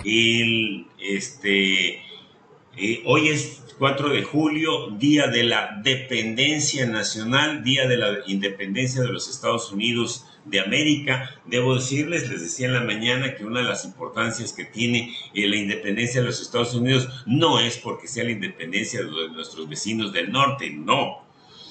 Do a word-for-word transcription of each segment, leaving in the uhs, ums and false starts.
el, este, eh, hoy es cuatro de julio, Día de la Dependencia Nacional, Día de la Independencia de los Estados Unidos de América. Debo decirles, les decía en la mañana, que una de las importancias que tiene eh, la independencia de los Estados Unidos no es porque sea la independencia de nuestros vecinos del norte, no,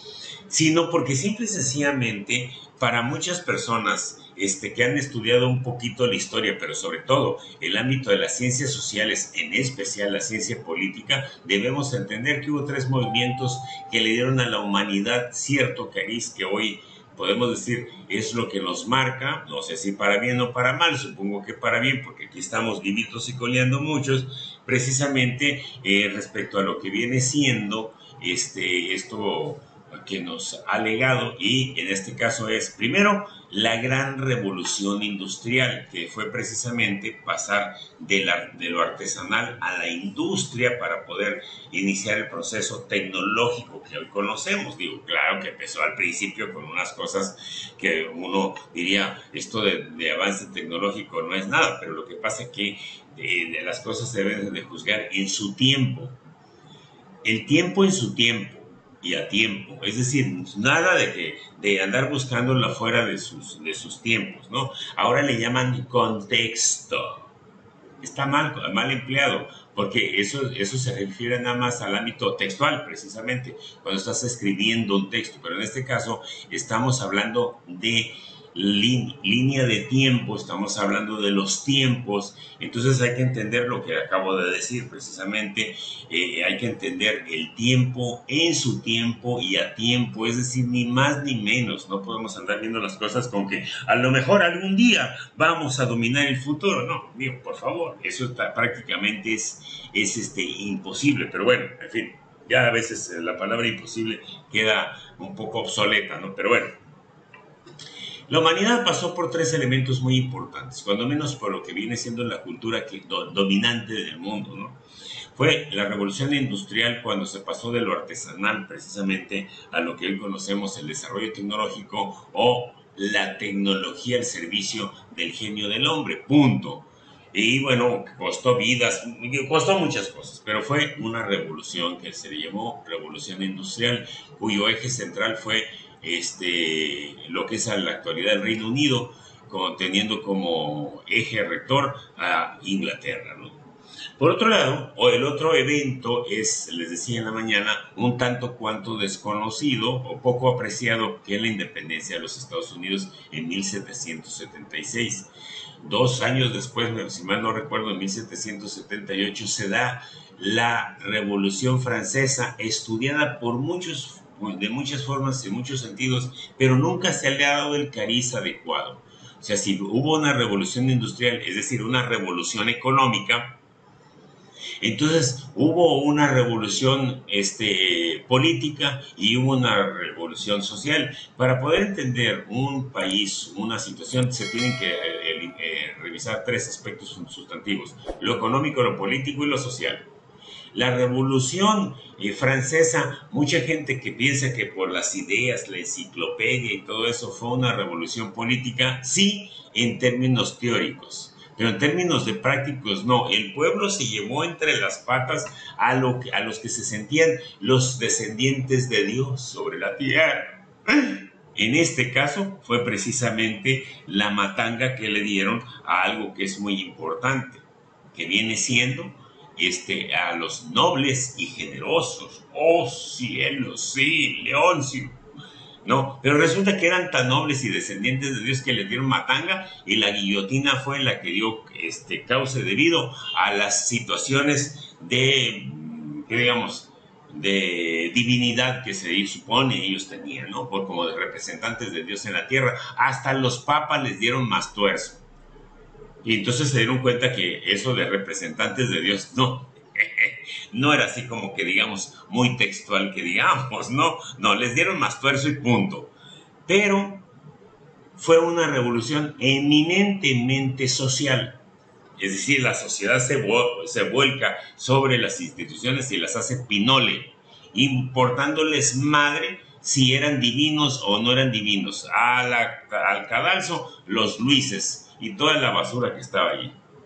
sino porque simple y sencillamente para muchas personas este, que han estudiado un poquito la historia, pero sobre todo el ámbito de las ciencias sociales, en especial la ciencia política, debemos entender que hubo tres movimientos que le dieron a la humanidad cierto cariz que hoy podemos decir es lo que nos marca, no sé si para bien o para mal, supongo que para bien, porque aquí estamos vivitos y coleando muchos, precisamente eh, respecto a lo que viene siendo este, esto que nos ha legado, y en este caso es, primero, la gran revolución industrial, que fue precisamente pasar de, la, de lo artesanal a la industria para poder iniciar el proceso tecnológico que hoy conocemos. Digo, claro que empezó al principio con unas cosas que uno diría, esto de, de avance tecnológico no es nada, pero lo que pasa es que de, de las cosas se deben de juzgar en su tiempo. El tiempo en su tiempo y a tiempo, es decir, nada de que de andar buscándolo fuera de sus, de sus tiempos, ¿no? Ahora le llaman contexto. Está mal, mal empleado, porque eso, eso se refiere nada más al ámbito textual, precisamente, cuando estás escribiendo un texto, pero en este caso estamos hablando de línea de tiempo, estamos hablando de los tiempos, entonces hay que entender lo que acabo de decir, precisamente eh, hay que entender el tiempo en su tiempo y a tiempo, es decir, ni más ni menos. No podemos andar viendo las cosas con que a lo mejor algún día vamos a dominar el futuro, no, digo, por favor, eso está, prácticamente es, es este, imposible, pero bueno, en fin, ya a veces la palabra imposible queda un poco obsoleta, ¿no? Pero bueno, la humanidad pasó por tres elementos muy importantes, cuando menos por lo que viene siendo la cultura que, do, dominante del mundo, ¿no? Fue la revolución industrial, cuando se pasó de lo artesanal precisamente a lo que hoy conocemos el desarrollo tecnológico, o la tecnología al servicio del genio del hombre, punto. Y bueno, costó vidas, costó muchas cosas, pero fue una revolución que se le llamó revolución industrial, cuyo eje central fue Este, lo que es a la actualidad el Reino Unido, con, teniendo como eje rector a Inglaterra, ¿no? Por otro lado, o el otro evento es, les decía en la mañana, un tanto cuanto desconocido o poco apreciado, que es la independencia de los Estados Unidos en mil setecientos setenta y seis. Dos años después, si mal no recuerdo, en mil setecientos setenta y ocho se da la Revolución Francesa, estudiada por muchos de muchas formas, en muchos sentidos, pero nunca se le ha dado el cariz adecuado. O sea, si hubo una revolución industrial, es decir, una revolución económica, entonces hubo una revolución este, política y hubo una revolución social. Para poder entender un país, una situación, se tienen que eh, eh, revisar tres aspectos sustantivos: lo económico, lo político y lo social. La Revolución eh, Francesa, mucha gente que piensa que por las ideas, la enciclopedia y todo eso fue una revolución política, sí, en términos teóricos, pero en términos de prácticos no. El pueblo se llevó entre las patas a, lo que, a los que se sentían los descendientes de Dios sobre la tierra. En este caso fue precisamente la matanga que le dieron a algo que es muy importante, que viene siendo Este, a los nobles y generosos. ¡Oh cielos! Sí, Leoncio. No, pero resulta que eran tan nobles y descendientes de Dios que les dieron matanga, y la guillotina fue la que dio este cauce debido a las situaciones de, que digamos, de divinidad que se supone ellos tenían, ¿no? Por como de representantes de Dios en la tierra. Hasta los papas les dieron más tuerzo. Y entonces se dieron cuenta que eso de representantes de Dios no, no era así como que digamos muy textual que digamos, no, no, les dieron más tuerzo y punto. Pero fue una revolución eminentemente social, es decir, la sociedad se, se vuelca sobre las instituciones y las hace pinole, importándoles madre si eran divinos o no eran divinos. A la, al cadalso, los Luises y toda la basura que estaba allí.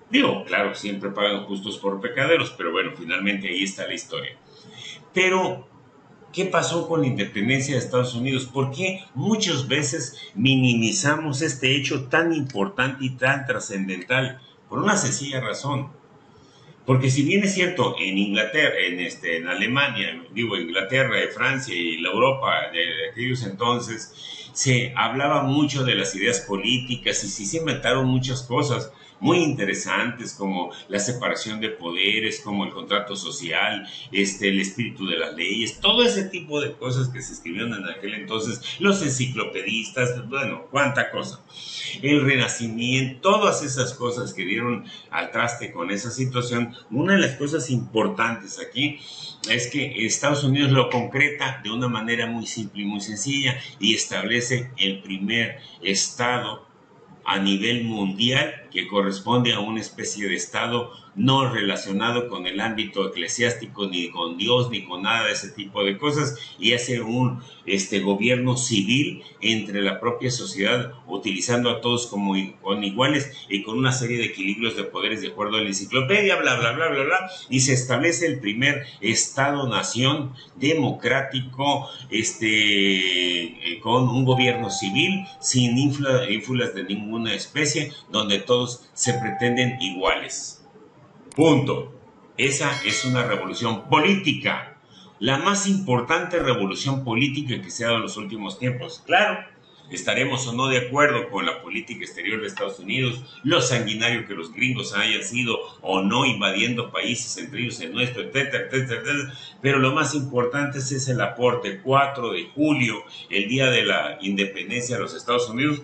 Digo, claro, siempre pagan justos por pecadores, pero bueno, finalmente ahí está la historia. Pero, ¿qué pasó con la independencia de Estados Unidos? ¿Por qué muchas veces minimizamos este hecho tan importante y tan trascendental? Por una sencilla razón. Porque si bien es cierto, en Inglaterra, en, este, en Alemania, digo Inglaterra, Francia y la Europa de, de aquellos entonces, se hablaba mucho de las ideas políticas y sí se inventaron muchas cosas muy interesantes como la separación de poderes, como el contrato social, este, el espíritu de las leyes, todo ese tipo de cosas que se escribieron en aquel entonces, los enciclopedistas, bueno, cuánta cosa. El Renacimiento, todas esas cosas que dieron al traste con esa situación. Una de las cosas importantes aquí es que Estados Unidos lo concreta de una manera muy simple y muy sencilla y establece el primer estado a nivel mundial que corresponde a una especie de estado no relacionado con el ámbito eclesiástico, ni con Dios, ni con nada de ese tipo de cosas, y hace un este, gobierno civil entre la propia sociedad, utilizando a todos como con iguales y con una serie de equilibrios de poderes de acuerdo a la enciclopedia, bla, bla, bla, bla, bla, y se establece el primer Estado-nación democrático, este, eh, con un gobierno civil, sin ínfulas de ninguna especie, donde todos se pretenden iguales. Punto. Esa es una revolución política, la más importante revolución política que se ha dado en los últimos tiempos. Claro, estaremos o no de acuerdo con la política exterior de Estados Unidos, lo sanguinario que los gringos hayan sido o no invadiendo países, entre ellos el nuestro, etcétera, etcétera, etcétera. Pero lo más importante es el aporte. cuatro de julio, el día de la independencia de los Estados Unidos,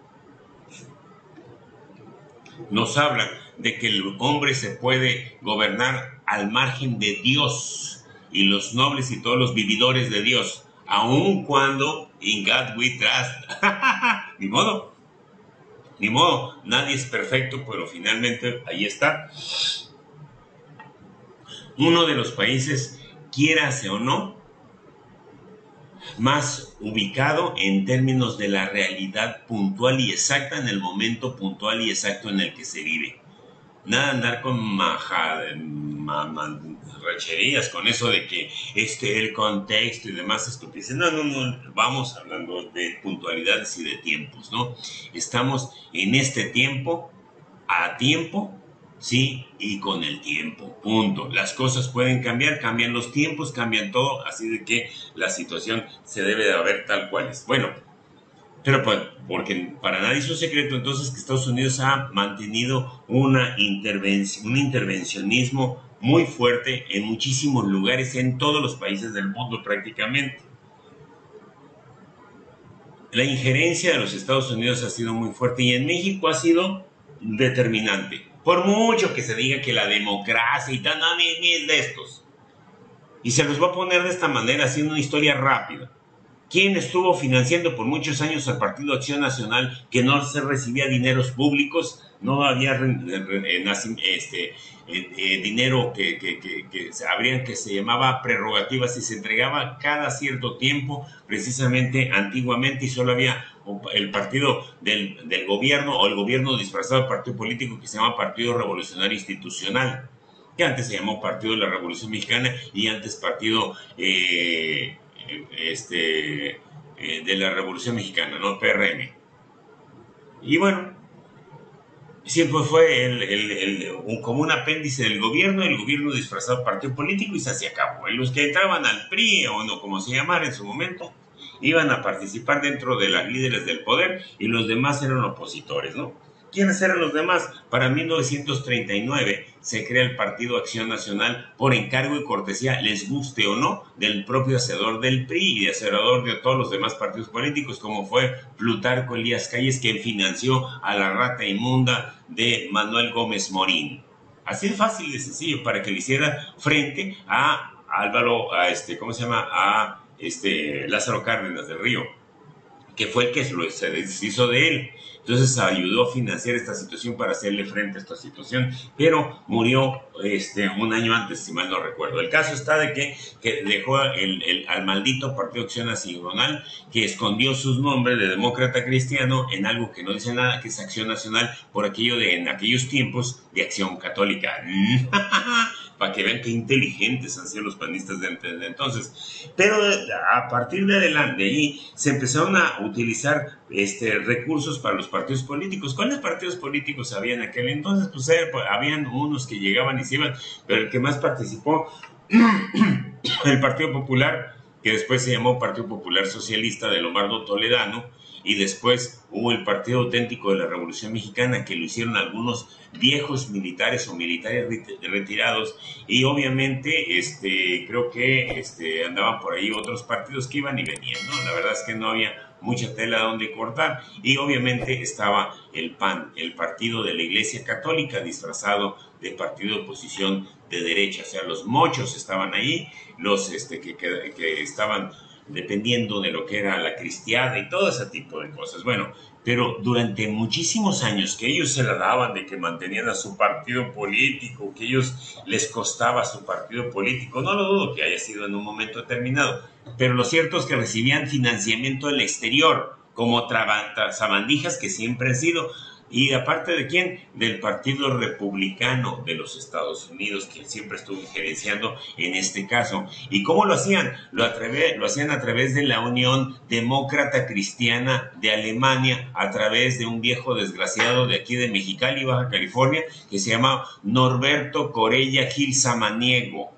nos habla de que el hombre se puede gobernar al margen de Dios y los nobles y todos los vividores de Dios, aun cuando in God we trust. Ni modo, ni modo, nadie es perfecto, pero finalmente ahí está. Uno de los países, quiérase o no, más ubicado en términos de la realidad puntual y exacta en el momento puntual y exacto en el que se vive. Nada andar con mamarracherías con eso de que este el contexto y demás estupideces. No, no, no, vamos hablando de puntualidades y de tiempos, ¿no? Estamos en este tiempo, a tiempo, sí, y con el tiempo, punto. Las cosas pueden cambiar, cambian los tiempos, cambian todo, así de que la situación se debe de ver tal cual es. Bueno, pero pues, porque para nadie es un secreto entonces que Estados Unidos ha mantenido una intervención, un intervencionismo muy fuerte en muchísimos lugares, en todos los países del mundo prácticamente. La injerencia de los Estados Unidos ha sido muy fuerte y en México ha sido determinante. Por mucho que se diga que la democracia y tal, no, ni, ni es de estos. Y se los voy a poner de esta manera, haciendo una historia rápida. ¿Quién estuvo financiando por muchos años al Partido Acción Nacional, que no se recibía dineros públicos? No había este, eh, dinero que, que, que, que, habría, que se llamaba prerrogativas y se entregaba cada cierto tiempo, precisamente antiguamente, y solo había el partido del, del gobierno o el gobierno disfrazado de partido político que se llama Partido Revolucionario Institucional, que antes se llamó Partido de la Revolución Mexicana y antes Partido eh, este, eh, de la Revolución Mexicana, ¿no? P R M. Y bueno, siempre fue el, el, el, un, como un apéndice del gobierno, el gobierno disfrazado de partido político y se acabó. Y los que entraban al P R I, o no, como se llamara en su momento, iban a participar dentro de las líderes del poder y los demás eran opositores, ¿no? ¿Quiénes eran los demás? Para mil novecientos treinta y nueve se crea el Partido Acción Nacional por encargo y cortesía, les guste o no, del propio hacedor del P R I y hacedor de todos los demás partidos políticos, como fue Plutarco Elías Calles, quien financió a la rata inmunda de Manuel Gómez Morín. Así de fácil y de sencillo, para que le hiciera frente a Álvaro, a este, ¿cómo se llama? A este Lázaro Cárdenas del Río, que fue el que se deshizo de él. Entonces ayudó a financiar esta situación para hacerle frente a esta situación, pero murió este, un año antes, si mal no recuerdo. El caso está de que, que dejó el, el, al maldito Partido Acción Nacional, que escondió sus nombres de demócrata cristiano en algo que no dice nada, que es Acción Nacional, por aquello de en aquellos tiempos de Acción Católica. Para que vean qué inteligentes han sido los panistas de entonces. Pero a partir de adelante, ahí se empezaron a utilizar este, recursos para los partidos políticos. ¿Cuáles partidos políticos había en aquel entonces? Pues eh, habían unos que llegaban y se iban, pero el que más participó, el Partido Popular, que después se llamó Partido Popular Socialista de Lombardo Toledano, y después hubo el Partido Auténtico de la Revolución Mexicana, que lo hicieron algunos viejos militares o militares retirados, y obviamente este, creo que este, andaban por ahí otros partidos que iban y venían, ¿no? La verdad es que no había mucha tela donde cortar, y obviamente estaba el P A N, el partido de la Iglesia Católica, disfrazado de partido de oposición de derecha. O sea, los mochos estaban ahí, los este, que, que, que estaban dependiendo de lo que era la cristiada y todo ese tipo de cosas. Bueno, pero durante muchísimos años que ellos se la daban de que mantenían a su partido político, que ellos les costaba su partido político, no lo dudo que haya sido en un momento determinado, pero lo cierto es que recibían financiamiento del exterior, como sabandijas que siempre han sido. Y aparte de quién, del Partido Republicano de los Estados Unidos, que siempre estuvo injerenciando en este caso. ¿Y cómo lo hacían? Lo, atreve, lo hacían a través de la Unión Demócrata Cristiana de Alemania, a través de un viejo desgraciado de aquí de Mexicali, Baja California, que se llama Norberto Corella Gil Samaniego.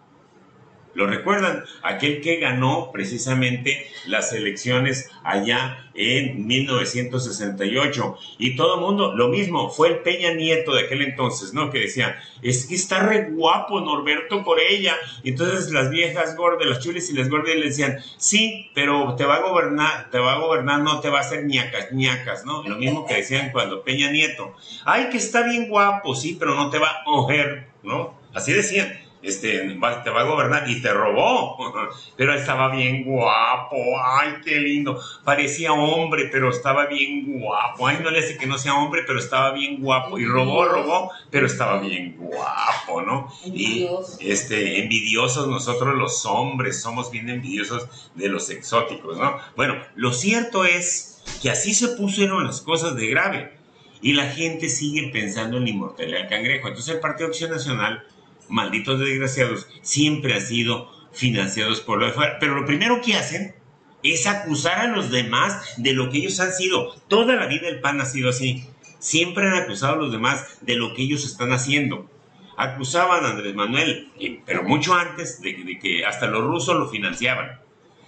¿Lo recuerdan? Aquel que ganó precisamente las elecciones allá en mil novecientos sesenta y ocho. Y todo el mundo, lo mismo, fue el Peña Nieto de aquel entonces, ¿no? Que decía, es que está re guapo Norberto Corella. Y entonces las viejas gordas, las chulis y las gordas le decían, sí, pero te va a gobernar, te va a gobernar, no te va a hacer ñacas, ñacas, ¿no? Lo mismo que decían cuando Peña Nieto, ay, que está bien guapo, sí, pero no te va a ojer, ¿no? Así decían. Este, te va a gobernar y te robó, pero estaba bien guapo, ay, qué lindo, parecía hombre, pero estaba bien guapo, ay, no le hace que no sea hombre, pero estaba bien guapo, y robó, robó, pero estaba bien guapo, ¿no? Y este, envidiosos nosotros los hombres, somos bien envidiosos de los exóticos, ¿no? Bueno, lo cierto es que así se pusieron las cosas de grave, y la gente sigue pensando en la inmortalidad del cangrejo. Entonces el Partido Acción Nacional, malditos desgraciados, siempre han sido financiados por lo de fuera. Pero lo primero que hacen es acusar a los demás de lo que ellos han sido. Toda la vida el P A N ha sido así. Siempre han acusado a los demás de lo que ellos están haciendo. Acusaban a Andrés Manuel, pero mucho antes de, de que hasta los rusos lo financiaban.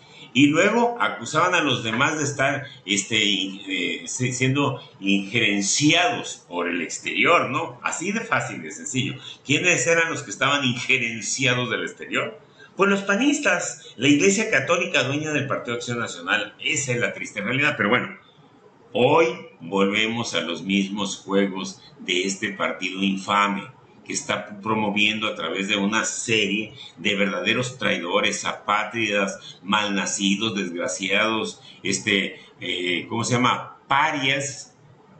Y luego acusaban a los demás de estar este, eh, siendo injerenciados por el exterior, ¿no? Así de fácil, de sencillo. ¿Quiénes eran los que estaban injerenciados del exterior? Pues los panistas, la Iglesia Católica dueña del Partido Acción Nacional. Esa es la triste realidad. Pero bueno, hoy volvemos a los mismos juegos de este partido infame, que está promoviendo a través de una serie de verdaderos traidores, apátridas, malnacidos, desgraciados, este, eh, ¿cómo se llama? Parias,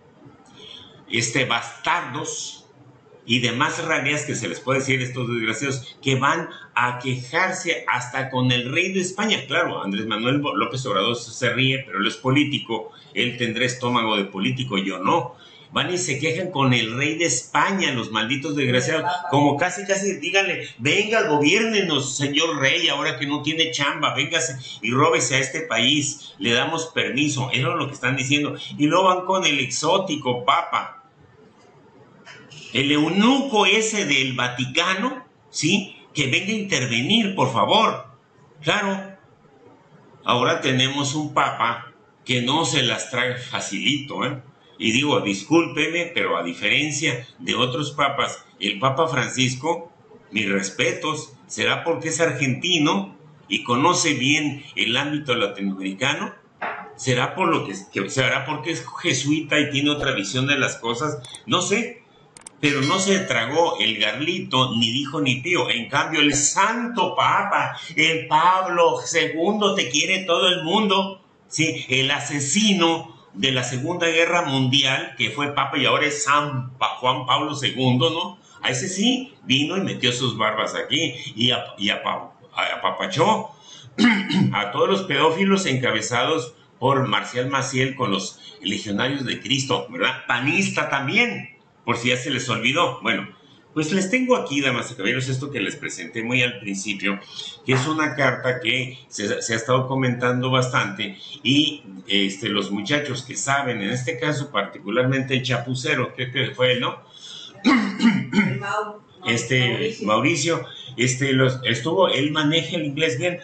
este, bastardos y demás rarías que se les puede decir a estos desgraciados, que van a quejarse hasta con el rey de España. Claro, Andrés Manuel López Obrador se ríe, pero él es político, él tendrá estómago de político, yo no. Van y se quejan con el rey de España, los malditos desgraciados, como casi, casi, díganle, venga, gobiérnenos, señor rey, ahora que no tiene chamba, véngase y róbese a este país, le damos permiso, eso es lo que están diciendo. Y luego van con el exótico papa, el eunuco ese del Vaticano, ¿sí? Que venga a intervenir, por favor. Claro, ahora tenemos un papa que no se las trae facilito, ¿eh? Y digo, discúlpeme, pero a diferencia de otros papas, el Papa Francisco, mis respetos, será porque es argentino y conoce bien el ámbito latinoamericano, será por lo que, que será porque es jesuita y tiene otra visión de las cosas, no sé, pero no se tragó el garlito, ni dijo ni pío. En cambio, el santo Papa, el Pablo segundo, te quiere todo el mundo. Sí, el asesino de la Segunda Guerra Mundial, que fue papa y ahora es San Pa- Juan Pablo segundo, ¿no? A ese sí vino y metió sus barbas aquí y, ap- y apa- a- apapachó a todos los pedófilos encabezados por Marcial Maciel con los legionarios de Cristo, ¿verdad? Panista también, por si ya se les olvidó. Bueno, pues les tengo aquí, damas y caballeros, esto que les presenté muy al principio, que es una carta que se, se ha estado comentando bastante y este, los muchachos que saben, en este caso particularmente el chapucero, creo que fue él, ¿no? Este Mauricio, este, los, estuvo, él maneja el inglés bien,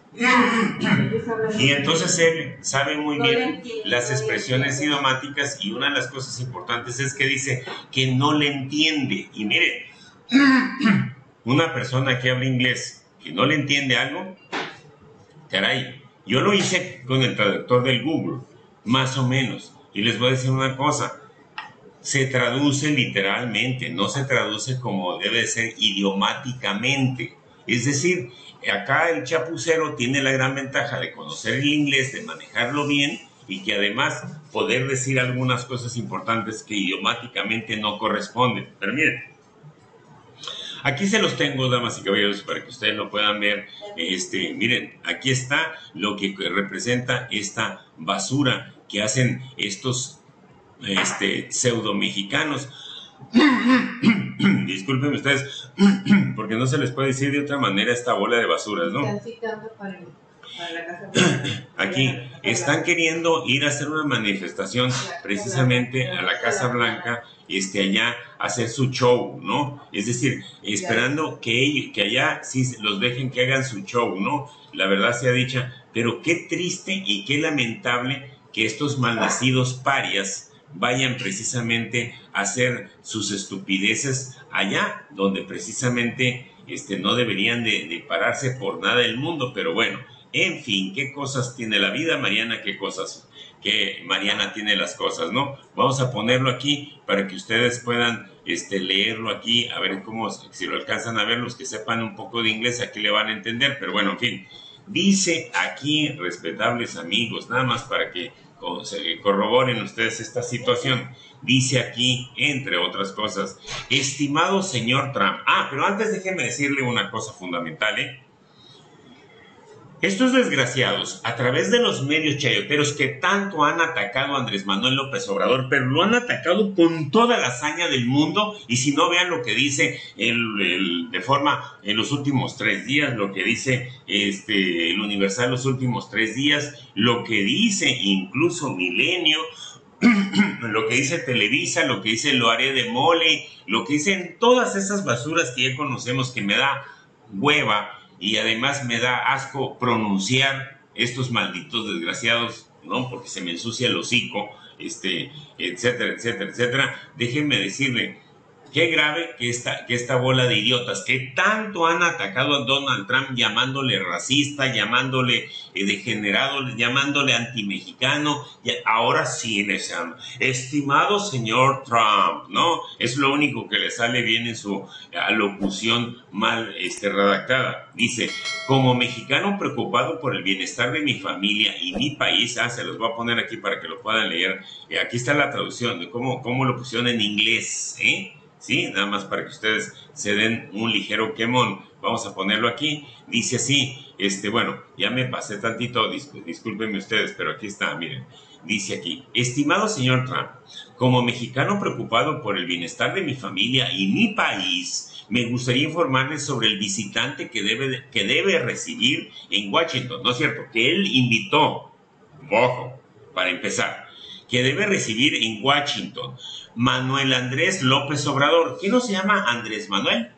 y entonces él sabe muy bien las expresiones idiomáticas y una de las cosas importantes es que dice que no le entiende. Y mire, una persona que habla inglés que no le entiende algo, caray, yo lo hice con el traductor del Google, más o menos. Y les voy a decir una cosa, se traduce literalmente, no se traduce como debe ser idiomáticamente. Es decir, acá el chapucero tiene la gran ventaja de conocer el inglés, de manejarlo bien y que además poder decir algunas cosas importantes que idiomáticamente no corresponden. Pero miren, aquí se los tengo, damas y caballeros, para que ustedes lo puedan ver. Este, miren, aquí está lo que representa esta basura que hacen estos este, pseudo mexicanos. Disculpen ustedes, porque no se les puede decir de otra manera esta bola de basuras, ¿no? Están citando para, para la Casa Blanca. Aquí están queriendo ir a hacer una manifestación precisamente a la Casa Blanca, este, allá a hacer su show, ¿no? Es decir, esperando que, ellos, que allá sí los dejen que hagan su show, ¿no? La verdad sea dicha, pero qué triste y qué lamentable que estos malnacidos parias vayan precisamente a hacer sus estupideces allá, donde precisamente este, no deberían de, de pararse por nada del mundo, pero bueno, en fin, qué cosas tiene la vida, Mariana, qué cosas, que Mariana tiene las cosas, ¿no? Vamos a ponerlo aquí para que ustedes puedan este, leerlo aquí, a ver cómo, si lo alcanzan a ver, los que sepan un poco de inglés, aquí le van a entender, pero bueno, en fin, dice aquí, respetables amigos, nada más para que corroboren ustedes esta situación. Dice aquí, entre otras cosas, estimado señor Trump. Ah, pero antes déjenme decirle una cosa fundamental, ¿eh? Estos desgraciados, a través de los medios chayoteros que tanto han atacado a Andrés Manuel López Obrador, pero lo han atacado con toda la hazaña del mundo, y si no, vean lo que dice el, el, de forma en los últimos tres días, lo que dice este, el Universal los últimos tres días, lo que dice incluso Milenio, lo que dice Televisa, lo que dice Lo Haré de Mole, lo que dicen todas esas basuras que ya conocemos, que me da hueva. Y además me da asco pronunciar estos malditos desgraciados, ¿no? Porque se me ensucia el hocico, este, etcétera, etcétera, etcétera. Déjenme decirle, qué grave que esta, que esta bola de idiotas que tanto han atacado a Donald Trump llamándole racista, llamándole eh, degenerado, llamándole antimexicano, y ahora sí les llaman, estimado señor Trump, ¿no? Es lo único que le sale bien en su alocución mal este, redactada. Dice, como mexicano preocupado por el bienestar de mi familia y mi país, ah, se los voy a poner aquí para que lo puedan leer, eh, aquí está la traducción de cómo, cómo lo pusieron en inglés, ¿eh? Sí, nada más para que ustedes se den un ligero quemón. Vamos a ponerlo aquí. Dice así, este, bueno, ya me pasé tantito, dis discúlpenme ustedes, pero aquí está, miren. Dice aquí, estimado señor Trump, como mexicano preocupado por el bienestar de mi familia y mi país, me gustaría informarles sobre el visitante que debe, que debe recibir en Washington, ¿no es cierto? Que él invitó, ojo, para empezar, que debe recibir en Washington Manuel Andrés López Obrador. ¿Quién no se llama Andrés Manuel?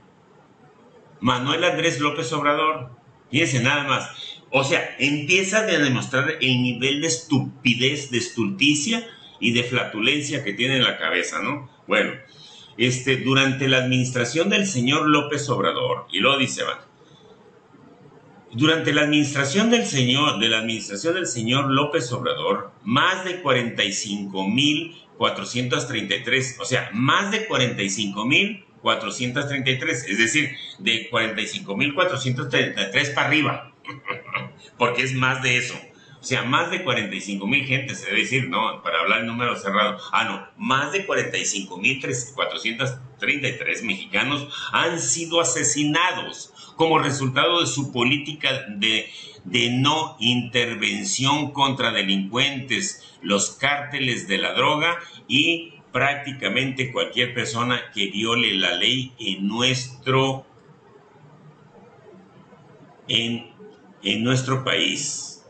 Manuel Andrés López Obrador. Fíjense nada más. O sea, empieza a demostrar el nivel de estupidez, de estulticia y de flatulencia que tiene en la cabeza, ¿no? Bueno, este, durante la administración del señor López Obrador, y luego dice, va, durante la administración del señor, de la administración del señor López Obrador, más de cuarenta y cinco mil cuatrocientos treinta y tres, o sea, más de cuarenta y cinco mil cuatrocientos treinta y tres, es decir, de cuarenta y cinco mil cuatrocientos treinta y tres para arriba, porque es más de eso. O sea, más de cuarenta y cinco mil gente, se debe decir, ¿no? Para hablar en número cerrado. Ah, no, más de cuarenta y cinco mil cuatrocientos treinta y tres mexicanos han sido asesinados como resultado de su política de, de no intervención contra delincuentes, los cárteles de la droga y prácticamente cualquier persona que viole la ley en nuestro, en, en nuestro país.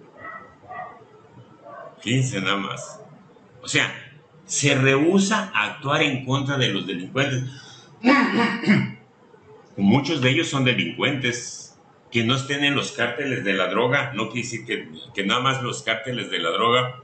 Fíjense nada más. O sea, se rehúsa a actuar en contra de los delincuentes. Muchos de ellos son delincuentes. Que no estén en los cárteles de la droga no quiere decir que, que nada más los cárteles de la droga.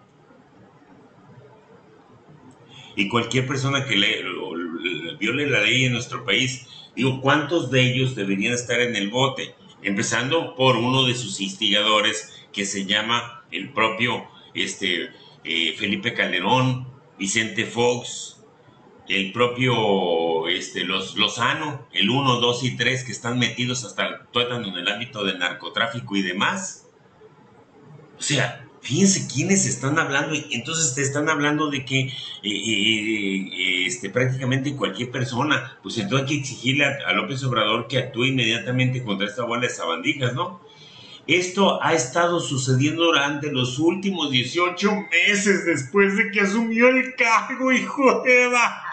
Y cualquier persona que le, lo, lo, viole la ley en nuestro país, digo, ¿cuántos de ellos deberían estar en el bote? Empezando por uno de sus instigadores, que se llama el propio este, eh, Felipe Calderón, Vicente Fox, el propio este, los, Lozano, el uno, dos y tres, que están metidos hasta el tuétano en el ámbito del narcotráfico y demás. O sea, fíjense quiénes están hablando. Entonces te están hablando de que eh, eh, este, prácticamente cualquier persona, pues entonces hay que exigirle a, a López Obrador que actúe inmediatamente contra esta bola de sabandijas, ¿no? Esto ha estado sucediendo durante los últimos dieciocho meses después de que asumió el cargo, hijo de...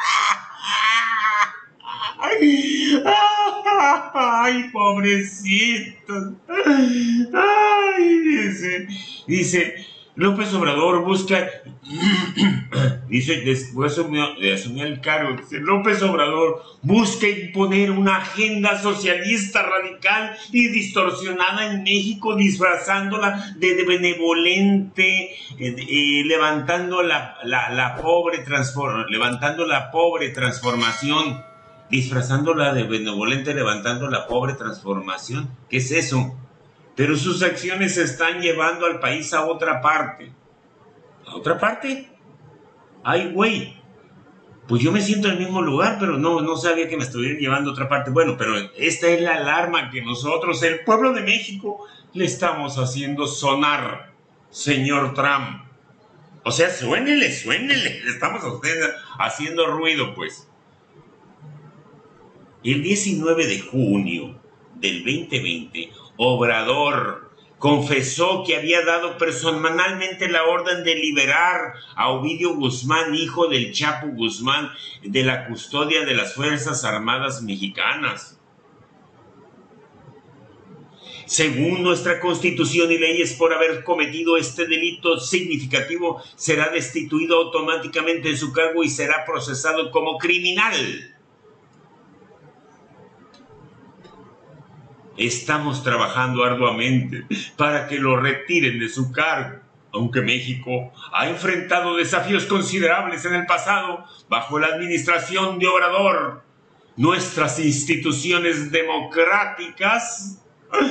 ¡Ay! ¡Ay, pobrecitos! ¡Ay! Dice, dice, López Obrador busca... Dice, después de asumir el cargo, dice, López Obrador busca imponer una agenda socialista radical y distorsionada en México, disfrazándola de, de benevolente, eh, eh, levantando la, la, la pobre transform, levantando la pobre transformación, disfrazándola de benevolente, levantando la pobre transformación. ¿Qué es eso? Pero sus acciones se están llevando al país a otra parte. ¿A otra parte? Ay, güey, pues yo me siento en el mismo lugar, pero no, no sabía que me estuvieran llevando a otra parte. Bueno, pero esta es la alarma que nosotros, el pueblo de México, le estamos haciendo sonar, señor Trump. O sea, suénele, suénele, le estamos a usted haciendo ruido, pues. El diecinueve de junio del veinte veinte, Obrador confesó que había dado personalmente la orden de liberar a Ovidio Guzmán, hijo del Chapo Guzmán, de la custodia de las Fuerzas Armadas Mexicanas. Según nuestra Constitución y leyes, por haber cometido este delito significativo, será destituido automáticamente de su cargo y será procesado como criminal. Estamos trabajando arduamente para que lo retiren de su cargo, aunque México ha enfrentado desafíos considerables en el pasado bajo la administración de Obrador. Nuestras instituciones democráticas,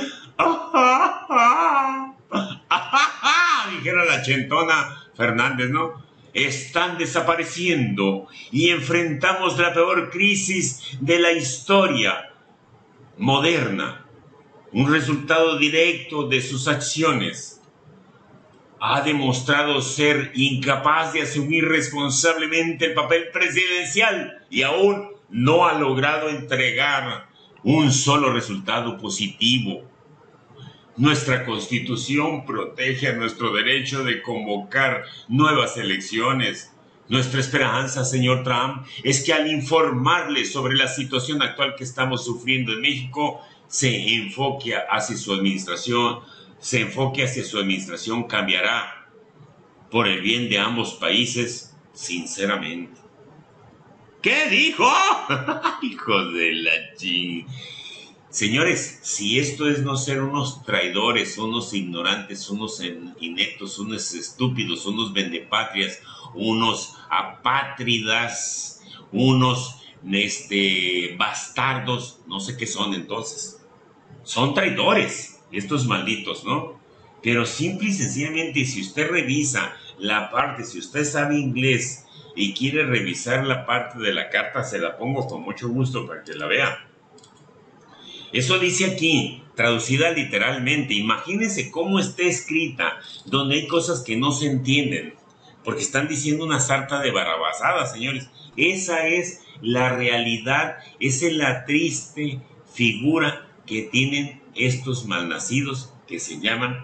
dijera la chentona Fernández, ¿no?, están desapareciendo y enfrentamos la peor crisis de la historia moderna. Un resultado directo de sus acciones. Ha demostrado ser incapaz de asumir responsablemente el papel presidencial y aún no ha logrado entregar un solo resultado positivo. Nuestra Constitución protege nuestro derecho de convocar nuevas elecciones. Nuestra esperanza, señor Trump, es que al informarle sobre la situación actual que estamos sufriendo en México, se enfoque hacia su administración, se enfoque hacia su administración, cambiará por el bien de ambos países, sinceramente. ¿Qué dijo? Hijo de la ching. Señores, si esto es no ser unos traidores, unos ignorantes, unos ineptos, unos estúpidos, unos vendepatrias, unos apátridas, unos este, bastardos, no sé qué son entonces. Son traidores, estos malditos, ¿no? Pero simple y sencillamente, si usted revisa la parte, si usted sabe inglés y quiere revisar la parte de la carta, se la pongo con mucho gusto para que la vea. Eso dice aquí, traducida literalmente. Imagínense cómo está escrita, donde hay cosas que no se entienden, porque están diciendo una sarta de barrabasadas, señores. Esa es la realidad, esa es la triste figura que tienen estos malnacidos que se llaman,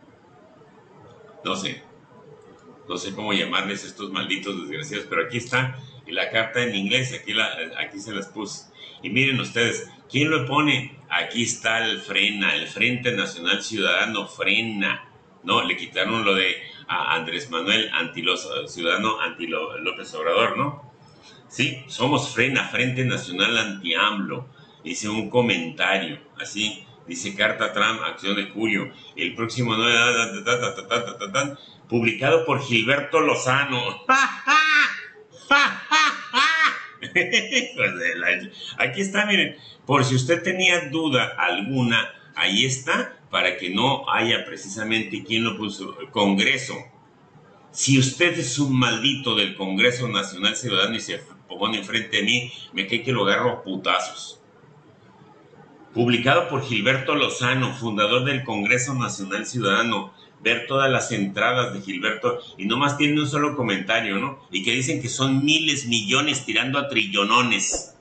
no sé, no sé cómo llamarles estos malditos desgraciados, pero aquí está la carta en inglés, aquí, la, aquí se las puse. Y miren ustedes, ¿quién lo pone? Aquí está el FRENA, el Frente Nacional Ciudadano Frena. No, le quitaron lo de a Andrés Manuel anti los, Ciudadano anti López Obrador, ¿no? Sí, somos Frena, Frente Nacional Anti-AMLO. Hice un comentario, así, dice carta Trump, acción de julio, el próximo nueve, publicado por Gilberto Lozano. Aquí está, miren, por si usted tenía duda alguna, ahí está, para que no haya precisamente quien lo puso, Congreso. Si usted es un maldito del Congreso Nacional Ciudadano y se pone enfrente de mí, me cae que lo agarro a putazos. Publicado por Gilberto Lozano, fundador del Congreso Nacional Ciudadano. Ver todas las entradas de Gilberto y nomás tiene un solo comentario, ¿no? Y que dicen que son miles, millones tirando a trillonones.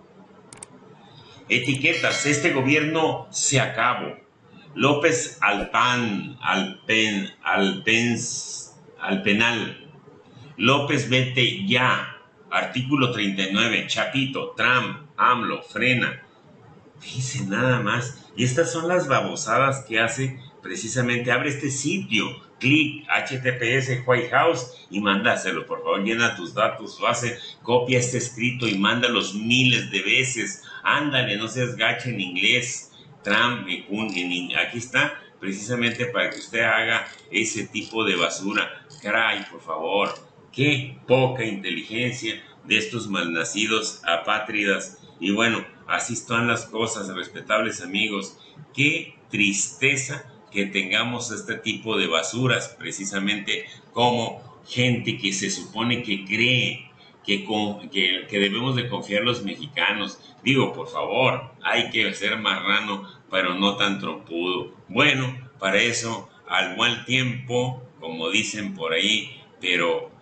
Etiquetas, este gobierno se acabó. López al pan, al pen, al pens, al penal. López vete ya. Artículo treinta y nueve, Chapito, Trump, AMLO, Frena. Fíjense nada más. Y estas son las babosadas que hace precisamente. Abre este sitio, clic, H T T P S White House y mándaselo, por favor, llena tus datos, hace, copia este escrito y mándalos miles de veces. Ándale, no seas gacha en inglés. Trump, en, aquí está, precisamente para que usted haga ese tipo de basura. Caray, por favor, qué poca inteligencia de estos malnacidos apátridas. Y bueno, así están las cosas, respetables amigos. Qué tristeza que tengamos este tipo de basuras, precisamente como gente que se supone que cree que, con, que, que debemos de confiar los mexicanos. Digo, por favor, hay que ser marrano, pero no tan trompudo. Bueno, para eso, al mal tiempo, como dicen por ahí, pero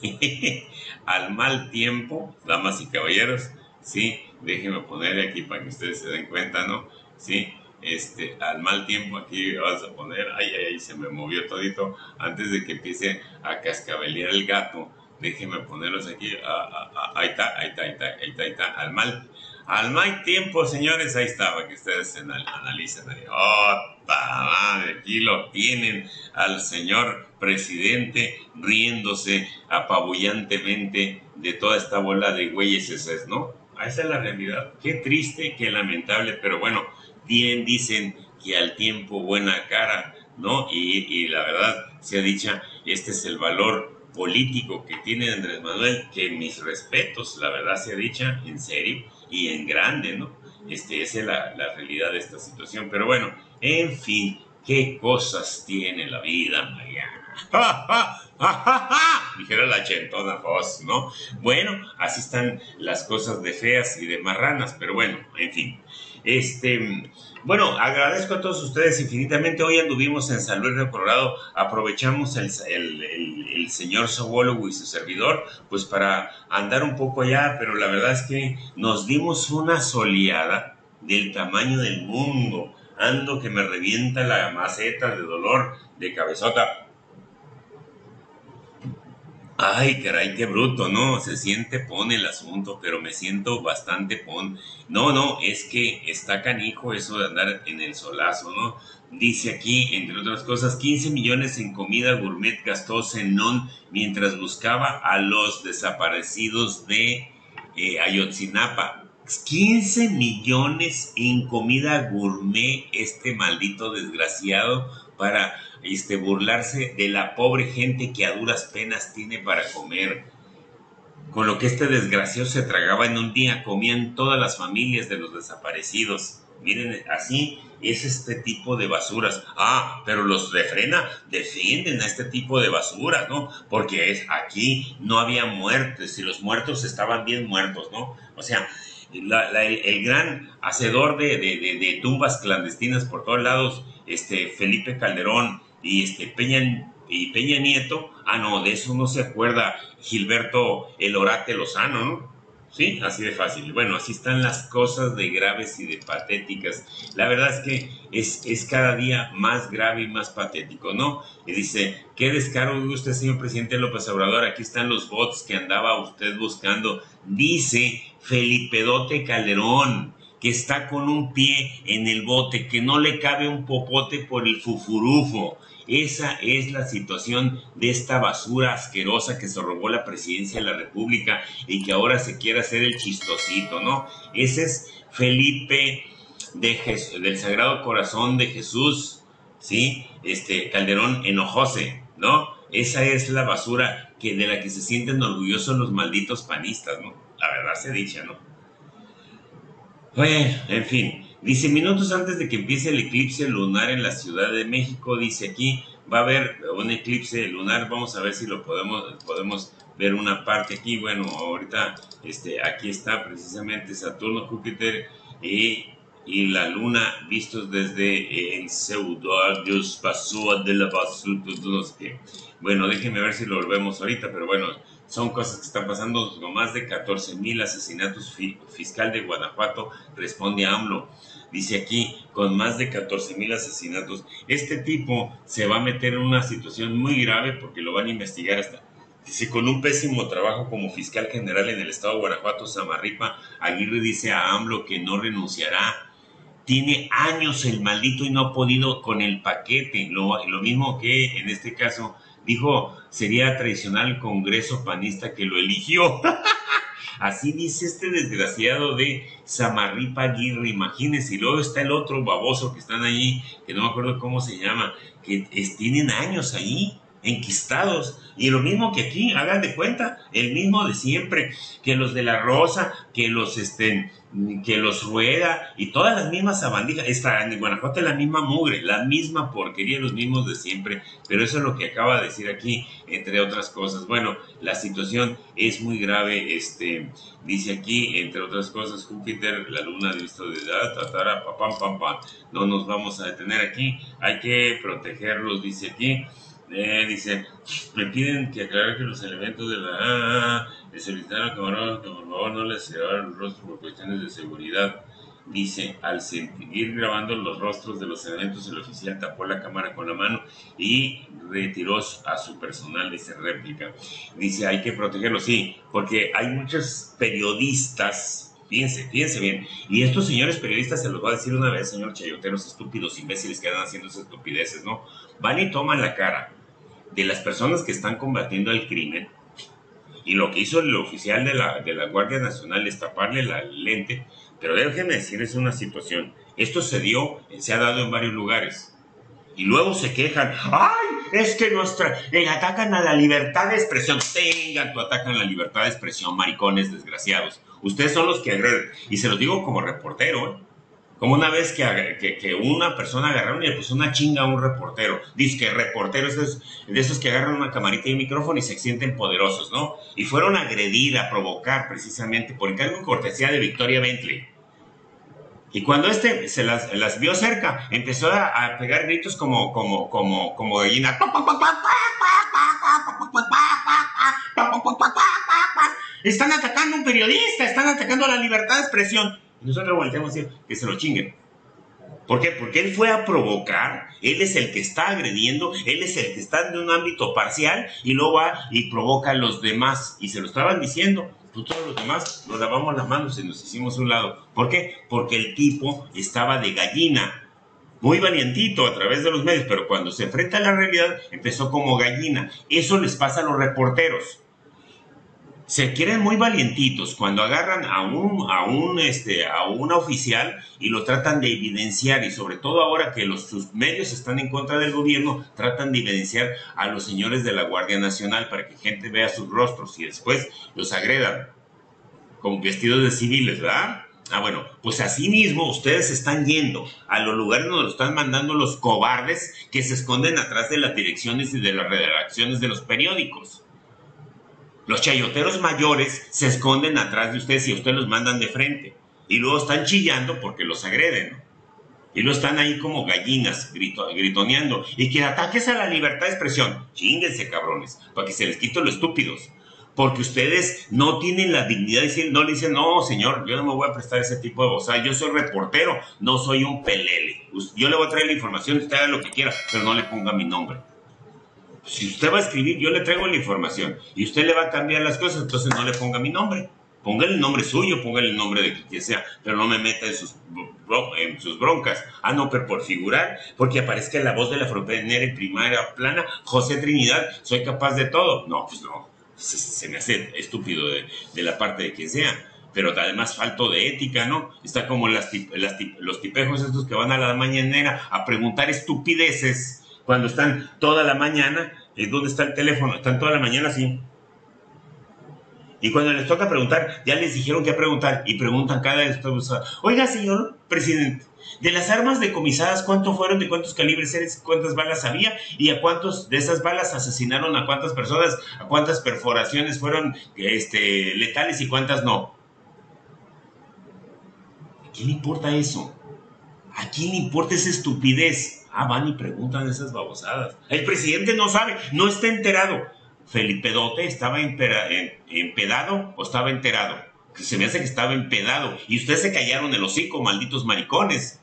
al mal tiempo, damas y caballeros, sí, déjenme ponerle aquí para que ustedes se den cuenta, ¿no? Sí, este, al mal tiempo aquí vamos a poner, ay, ay, ay, se me movió todito, antes de que empiece a cascabelear el gato, déjenme ponerlos aquí, ah, ah, ah, ahí está, ahí está, ahí está, ahí está, ahí está, al mal, al mal tiempo, señores, ahí está, para que ustedes analicen ahí. ¡Oh, madre! Aquí lo tienen al señor presidente riéndose apabullantemente de toda esta bola de güeyes esos, ¿no? Esa es la realidad. Qué triste, qué lamentable, pero bueno, bien dicen que al tiempo buena cara, ¿no? Y, y la verdad, sea dicha, este es el valor político que tiene Andrés Manuel, que mis respetos, la verdad sea dicha, en serio y en grande, ¿no? Este, esa es la, la realidad de esta situación. Pero bueno, en fin, qué cosas tiene la vida, Mariana. ¡Ja, ja! ¡Ja, ja, ja! Dijera la chentona voz, ¿no? Bueno, así están las cosas de feas y de marranas, pero bueno, en fin. Este, bueno, agradezco a todos ustedes infinitamente. Hoy anduvimos en San Luis Río Colorado, aprovechamos el, el, el, el señor zoólogo y su servidor, pues para andar un poco allá, pero la verdad es que nos dimos una soleada del tamaño del mundo. Ando que me revienta la maceta de dolor de cabezota. Ay, caray, qué bruto, ¿no? Se siente pon el asunto, pero me siento bastante pon. No, no, es que está canijo eso de andar en el solazo, ¿no? Dice aquí, entre otras cosas, quince millones en comida gourmet gastó Zenón mientras buscaba a los desaparecidos de eh, Ayotzinapa. quince millones en comida gourmet, este maldito desgraciado, para este, burlarse de la pobre gente que a duras penas tiene para comer. Con lo que este desgraciado se tragaba en un día, comían todas las familias de los desaparecidos. Miren, así es este tipo de basuras. Ah, pero los de Frena defienden a este tipo de basuras, ¿no? Porque es, aquí no había muertes y los muertos estaban bien muertos, ¿no? O sea, la, la, el, el gran hacedor de, de, de, de tumbas clandestinas por todos lados, este Felipe Calderón y este Peña, y Peña Nieto, ah no, de eso no se acuerda Gilberto El Orate Lozano, ¿no? Sí, así de fácil. Bueno, así están las cosas de graves y de patéticas. La verdad es que es, es cada día más grave y más patético, ¿no? Y dice, qué descaro de usted, señor presidente López Obrador, aquí están los bots que andaba usted buscando. Dice Felipedote Calderón, que está con un pie en el bote, que no le cabe un popote por el fufurufo. Esa es la situación de esta basura asquerosa que se robó la presidencia de la República y que ahora se quiere hacer el chistosito, ¿no? Ese es Felipe de Jes- del Sagrado Corazón de Jesús, ¿sí? Este Calderón Enojose, ¿no? Esa es la basura que, de la que se sienten orgullosos los malditos panistas, ¿no? La verdad se dicha, ¿no? Bueno, en fin, dice, minutos antes de que empiece el eclipse lunar en la Ciudad de México, dice aquí, va a haber un eclipse lunar, vamos a ver si lo podemos, podemos ver una parte aquí. Bueno, ahorita, este, aquí está precisamente Saturno, Júpiter y, y la Luna vistos desde el Pseudodios Basúa de la Basúa, no sé qué. Bueno, déjenme ver si lo volvemos ahorita, pero bueno, son cosas que están pasando. Con más de catorce mil asesinatos, fi- fiscal de Guanajuato responde a AMLO. Dice aquí, con más de catorce mil asesinatos. Este tipo se va a meter en una situación muy grave porque lo van a investigar hasta... Dice, con un pésimo trabajo como fiscal general en el estado de Guanajuato, Samarripa Aguirre dice a AMLO que no renunciará. Tiene años el maldito y no ha podido con el paquete. Lo, lo mismo que en este caso dijo, sería traicionar al Congreso panista que lo eligió. Así dice este desgraciado de Samarripa Aguirre, imagínense. Y luego está el otro baboso que están ahí, que no me acuerdo cómo se llama, que es, tienen años ahí, enquistados. Y lo mismo que aquí, hagan de cuenta, el mismo de siempre, que los de la Rosa, que los este, que los Rueda, y todas las mismas sabandijas. Está en Guanajuato la misma mugre, la misma porquería, los mismos de siempre. Pero eso es lo que acaba de decir aquí, entre otras cosas. Bueno, la situación es muy grave, este, dice aquí, entre otras cosas, Júpiter, la luna de visto de edad, tatara, pam, pam, pam. No nos vamos a detener aquí, hay que protegerlos, dice aquí. Eh, dice, me piden que aclare que los elementos de la... Ah, ah, ah, le solicitaron que por favor no les grabaran los rostros por cuestiones de seguridad. Dice, al seguir grabando los rostros de los elementos, el oficial tapó la cámara con la mano y retiró a su personal, dice réplica. Dice, hay que protegerlo, sí, porque hay muchos periodistas, fíjense, fíjense bien, y estos señores periodistas se los va a decir una vez, señor chayoteros estúpidos, imbéciles que andan haciendo esas estupideces, ¿no? Van y toman la cara de las personas que están combatiendo el crimen, y lo que hizo el oficial de la, de la Guardia Nacional es taparle la lente. Pero déjenme decirles una situación, esto se dio, se ha dado en varios lugares, y luego se quejan, ¡ay! Es que nuestra, eh, atacan a la libertad de expresión. Tengan tu atacan a la libertad de expresión, maricones desgraciados. Ustedes son los que agreden, y se los digo como reportero, ¿eh? Como una vez que, que, que una persona agarraron y le puso una chinga a un reportero. Dice que reporteros de esos, de esos que agarran una camarita y un micrófono y se sienten poderosos, ¿no? Y fueron a agredir, a provocar precisamente por encargo y cortesía de Victoria Bentley. Y cuando este se las, las vio cerca, empezó a, a pegar gritos como, como, como, como gallina. Están atacando a un periodista, están atacando a la libertad de expresión. Y nosotros volteamos a decir que se lo chinguen. ¿Por qué? Porque él fue a provocar, él es el que está agrediendo, él es el que está en un ámbito parcial y luego va y provoca a los demás. Y se lo estaban diciendo, pues todos los demás nos lavamos las manos y nos hicimos a un lado. ¿Por qué? Porque el tipo estaba de gallina, muy valientito a través de los medios, pero cuando se enfrenta a la realidad empezó como gallina. Eso les pasa a los reporteros. Se quieren muy valientitos cuando agarran a un, a un, este, a un oficial y lo tratan de evidenciar, y sobre todo ahora que los, sus medios están en contra del gobierno, tratan de evidenciar a los señores de la Guardia Nacional para que gente vea sus rostros y después los agredan con vestidos de civiles, ¿verdad? Ah, bueno, pues así mismo ustedes están yendo a los lugares donde lo están mandando los cobardes que se esconden atrás de las direcciones y de las redacciones de los periódicos. Los chayoteros mayores se esconden atrás de ustedes y a ustedes los mandan de frente. Y luego están chillando porque los agreden, ¿no? Y luego están ahí como gallinas grito, gritoneando. Y que ataques a la libertad de expresión. Chínguense, cabrones, para que se les quite lo estúpidos. Porque ustedes no tienen la dignidad de decir, no le dicen, no, señor, yo no me voy a prestar ese tipo de voz. Yo soy reportero, no soy un pelele. Yo le voy a traer la información, usted haga lo que quiera, pero no le ponga mi nombre. Si usted va a escribir, yo le traigo la información y usted le va a cambiar las cosas, entonces no le ponga mi nombre. Póngale el nombre suyo, póngale el nombre de quien sea, pero no me meta en sus, en sus broncas. Ah, no, pero por figurar, porque aparezca la voz de la frontera en primera plana, José Trinidad, soy capaz de todo. No, pues no, se, se me hace estúpido de, de la parte de quien sea. Pero además falto de ética, ¿no? Está como las, las, los tipejos estos que van a la mañanera a preguntar estupideces cuando están toda la mañana. ¿Dónde está el teléfono? Están toda la mañana así. Y cuando les toca preguntar, ya les dijeron qué preguntar y preguntan cada vez. Oiga, señor presidente, de las armas decomisadas, ¿cuánto fueron? ¿De cuántos calibres eres? ¿Cuántas balas había? ¿Y a cuántos de esas balas asesinaron a cuántas personas? ¿A cuántas perforaciones fueron este, letales y cuántas no? ¿A quién le importa eso? ¿A quién le importa esa estupidez? Ah, van y preguntan esas babosadas. El presidente no sabe, no está enterado. Felipe Dote estaba empera, en, empedado o estaba enterado. Se me hace que estaba empedado. Y ustedes se callaron el hocico, malditos maricones.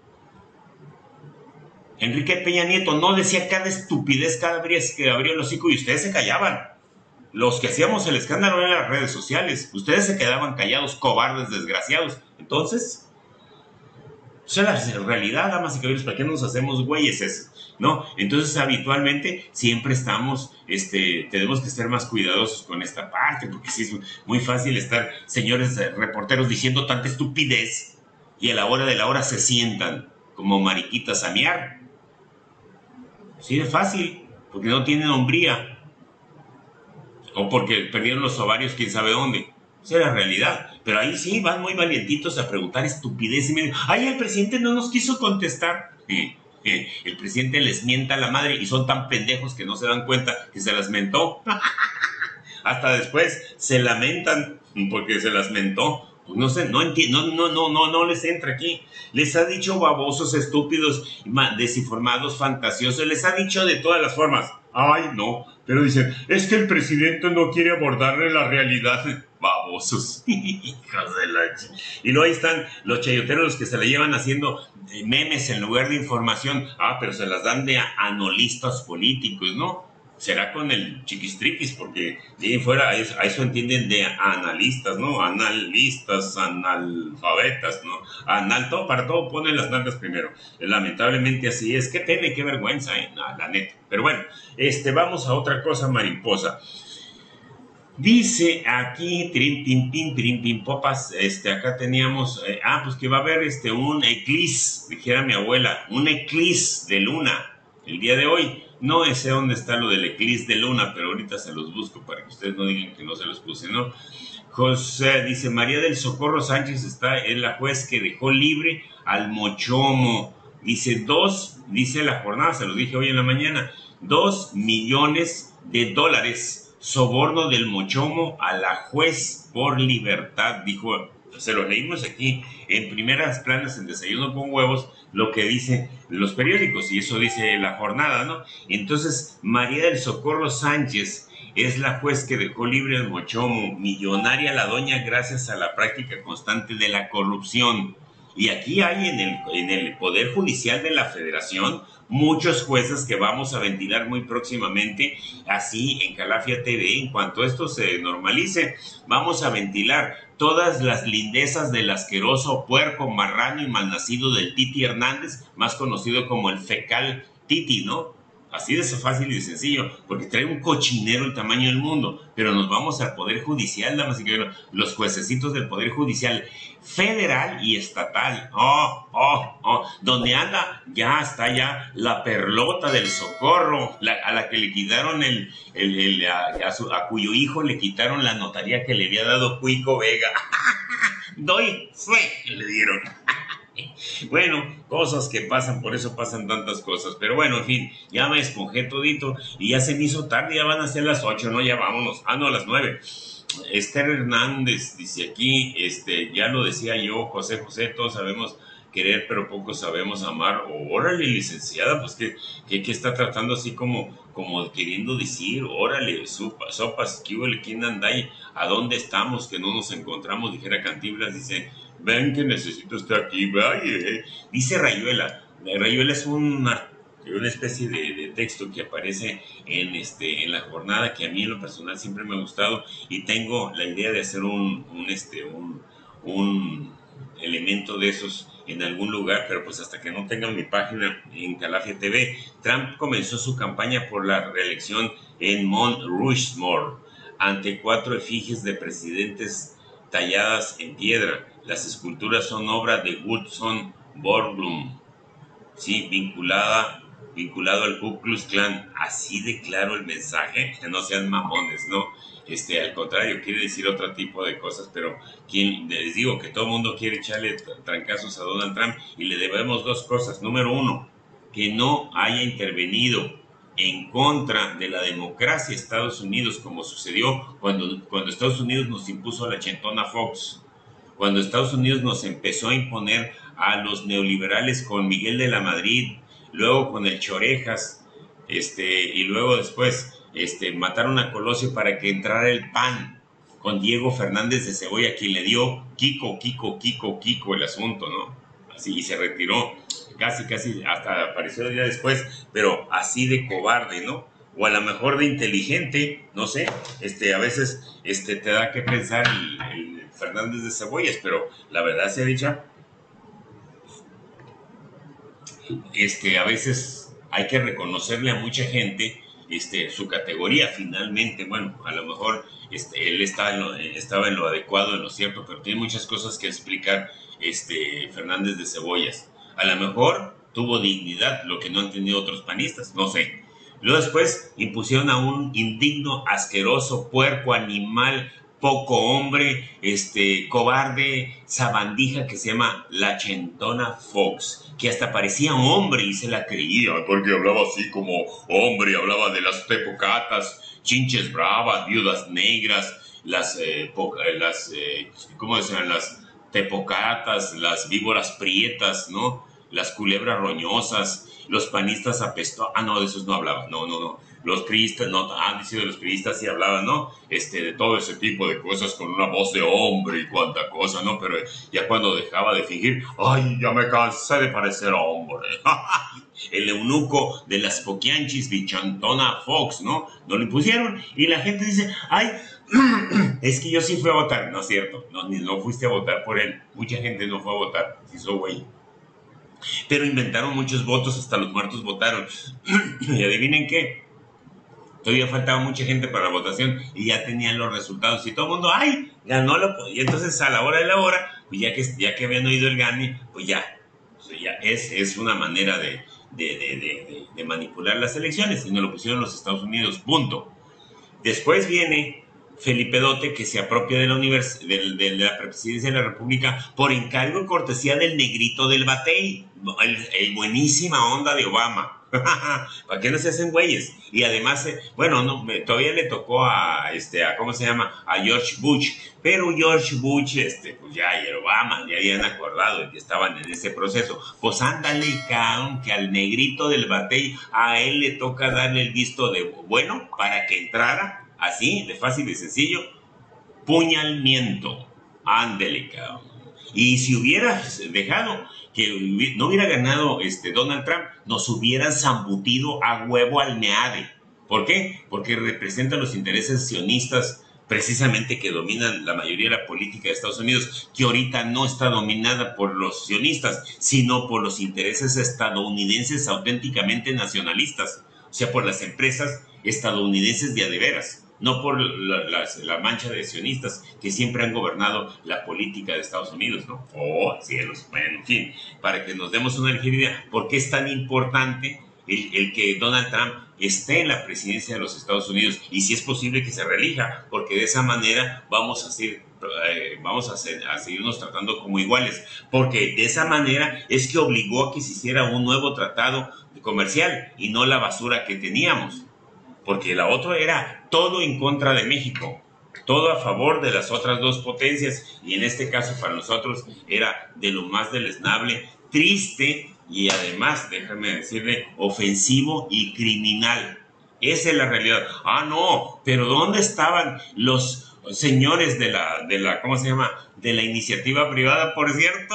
Enrique Peña Nieto no decía cada estupidez cada vez que abrió el hocico y ustedes se callaban. Los que hacíamos el escándalo en las redes sociales. Ustedes se quedaban callados, cobardes, desgraciados. Entonces, o sea, la realidad, damas y caballeros, ¿para qué nos hacemos güeyes eso? ¿No? Entonces, habitualmente, siempre estamos, este, tenemos que ser más cuidadosos con esta parte, porque sí es muy fácil estar, señores reporteros, diciendo tanta estupidez, y a la hora de la hora se sientan como mariquitas a miar. Sí, es fácil, porque no tienen hombría, o porque perdieron los ovarios quién sabe dónde. Esa es la realidad. Pero ahí sí van muy valientitos a preguntar estupidez y me dicen, ay, el presidente no nos quiso contestar. Eh, eh, el presidente les mienta a la madre y son tan pendejos que no se dan cuenta que se las mentó. Hasta después se lamentan porque se las mentó. Pues no sé, no entiendo, no, no, no, no, no les entra aquí. Les ha dicho babosos, estúpidos, desinformados, fantasiosos, les ha dicho de todas las formas. Ay, no, pero dicen, es que el presidente no quiere abordarle la realidad. Babosos, hijos de la ch... Y luego ahí están los chayoteros, los que se la llevan haciendo memes en lugar de información. Ah, pero se las dan de analistas políticos, ¿no? Será con el chiquistriquis, porque de ahí fuera a eso, a eso entienden de analistas, ¿no? Analistas, analfabetas, ¿no? Anal, todo, para todo ponen las nalgas primero. Lamentablemente así es. Qué pena y qué vergüenza, ¿eh? No, la neta. Pero bueno, este, vamos a otra cosa, mariposa. Dice aquí, trin, pim, pim, trin, pim, popas, este, acá teníamos, eh, ah, pues que va a haber este, un eclipse, dijera mi abuela, un eclipse de luna el día de hoy. No sé dónde está lo del eclipse de luna, pero ahorita se los busco para que ustedes no digan que no se los puse, ¿no? José, dice, María del Socorro Sánchez está, es la juez que dejó libre al Mochomo. Dice, dos, dice la jornada, se los dije hoy en la mañana, dos millones de dólares. Soborno del Mochomo a la juez por libertad, dijo, se lo leímos aquí en primeras planas en Desayuno con Huevos, lo que dicen los periódicos, y eso dice la jornada, ¿no? Entonces, María del Socorro Sánchez es la juez que dejó libre al Mochomo, millonaria la doña gracias a la práctica constante de la corrupción. Y aquí hay en el, en el Poder Judicial de la Federación muchos jueces que vamos a ventilar muy próximamente, así en Calafia T V. En cuanto esto se normalice, vamos a ventilar todas las lindezas del asqueroso puerco, marrano y malnacido del Titi Hernández, más conocido como el fecal Titi, ¿no? Así de fácil y de sencillo, porque trae un cochinero el tamaño del mundo. Pero nos vamos al Poder Judicial, damas y caballeros, los juececitos del Poder Judicial federal y estatal. Oh, oh, oh, donde anda, ya está ya la perlota del Socorro, la, a la que le quitaron el, el, el a, a, su, a cuyo hijo le quitaron la notaría que le había dado Cuico Vega. Doy fe que le dieron. Bueno, cosas que pasan, por eso pasan tantas cosas. Pero bueno, en fin, ya me esponjé todito y ya se me hizo tarde, ya van a ser las ocho, ¿no? Ya vámonos. Ah, no, las nueve. Esther Hernández dice aquí, este, ya lo decía yo, José José, todos sabemos querer, pero poco sabemos amar. Oh, órale, licenciada, pues que, que, que está tratando así como, como queriendo decir, órale, sopa, sopas, ¿qué huele? ¿Quién anda ahí? ¿A dónde estamos? Que no nos encontramos, dijera Cantinflas, dice, ven que necesito estar aquí, vaya, eh. Dice Rayuela, Rayuela es una, una especie de, de texto que aparece en, este, en la jornada, que a mí en lo personal siempre me ha gustado, y tengo la idea de hacer un, un, este, un, un elemento de esos en algún lugar, pero pues hasta que no tengan mi página en Calafia T V. Trump comenzó su campaña por la reelección en Mount Rushmore ante cuatro efigies de presidentes talladas en piedra. Las esculturas son obra de Woodson Borglum, sí, vinculada, vinculado al Ku Klux Klan. Así de claro el mensaje, que no sean mamones, ¿no? Este, al contrario, quiere decir otro tipo de cosas, pero quien, les digo que todo el mundo quiere echarle trancazos a Donald Trump y le debemos dos cosas. Número uno, que no haya intervenido en contra de la democracia de Estados Unidos, como sucedió cuando, cuando Estados Unidos nos impuso la Chentona Fox, cuando Estados Unidos nos empezó a imponer a los neoliberales con Miguel de la Madrid, luego con el Chorejas, este, y luego después este, mataron a Colosio para que entrara el P A N con Diego Fernández de Cebolla, quien le dio Kiko, Kiko, Kiko, Kiko el asunto, ¿no? Así, y se retiró, casi, casi, hasta apareció el día después, pero así de cobarde, ¿no? O a lo mejor de inteligente, no sé, este, a veces este, te da que pensar el, el Fernández de Cebollas, pero la verdad sea dicha, este, a veces hay que reconocerle a mucha gente este, su categoría. Finalmente, bueno, a lo mejor este, él está en lo, estaba en lo adecuado, en lo cierto, pero tiene muchas cosas que explicar este, Fernández de Cebollas. A lo mejor tuvo dignidad, lo que no han tenido otros panistas, no sé. Luego después impusieron a un indigno, asqueroso, puerco, animal, poco hombre, este, cobarde, sabandija que se llama la Chentona Fox, que hasta parecía hombre y se la creía, porque hablaba así como hombre, hablaba de las tepocatas, chinches bravas, viudas negras, las, eh, po, las eh, ¿cómo decían? Las tepocatas, las víboras prietas, ¿no? Las culebras roñosas, los panistas apestosos. Ah, no, de esos no hablaba, no, no, no. Los priistas, no, ah, dice de los priistas sí hablaban, ¿no? Este, de todo ese tipo de cosas con una voz de hombre y cuanta cosa, ¿no? Pero ya cuando dejaba de fingir, ay, ya me cansé de parecer hombre. El eunuco de las Poquianchis de Chentona Fox, ¿no? No lo impusieron y la gente dice, ay, es que yo sí fui a votar. No es cierto, no, ni no fuiste a votar por él. Mucha gente no fue a votar, se hizo güey. Pero inventaron muchos votos, hasta los muertos votaron. Y adivinen qué, todavía faltaba mucha gente para la votación y ya tenían los resultados y todo el mundo, ¡ay! Ganó la... Y entonces a la hora de la hora, pues ya que, ya que habían oído el gane, pues ya, pues ya es, es una manera de, de, de, de, de, de manipular las elecciones y nos lo pusieron los Estados Unidos, punto. Después viene Felipe Dote, que se apropia de la, univers de, de la presidencia de la República por encargo y cortesía del negrito del Batey, el, el buenísima onda de Obama. ¿Para qué no se hacen güeyes? Y además, eh, bueno, no, todavía le tocó a, este, a, ¿cómo se llama? A George Bush, pero George Bush, este, pues ya, y Obama, ya habían acordado, ya estaban en ese proceso. Pues ándale, cabrón, que al negrito del Batey, a él le toca darle el visto de bueno para que entrara, así, de fácil y sencillo, puñalmiento. Ándale, cabrón. Y si hubieras dejado que no hubiera ganado este Donald Trump, nos hubieran zambutido a huevo al meade. ¿Por qué? Porque representa los intereses sionistas precisamente que dominan la mayoría de la política de Estados Unidos, que ahorita no está dominada por los sionistas, sino por los intereses estadounidenses auténticamente nacionalistas, o sea, por las empresas estadounidenses de a de veras, no por la, la, la mancha de sionistas que siempre han gobernado la política de Estados Unidos, ¿no? Oh, cielos, bueno, en fin, para que nos demos una ligera idea, ¿por qué es tan importante el, el que Donald Trump esté en la presidencia de los Estados Unidos y si es posible que se reelija, porque de esa manera vamos a ser, eh, vamos a, ser, a seguirnos tratando como iguales, porque de esa manera es que obligó a que se hiciera un nuevo tratado comercial y no la basura que teníamos, porque la otra era todo en contra de México, todo a favor de las otras dos potencias, y en este caso para nosotros era de lo más deleznable, triste y además, déjame decirle, ofensivo y criminal. Esa es la realidad. Ah, no, pero ¿dónde estaban los señores de la, de la, ¿cómo se llama? De la iniciativa privada, por cierto?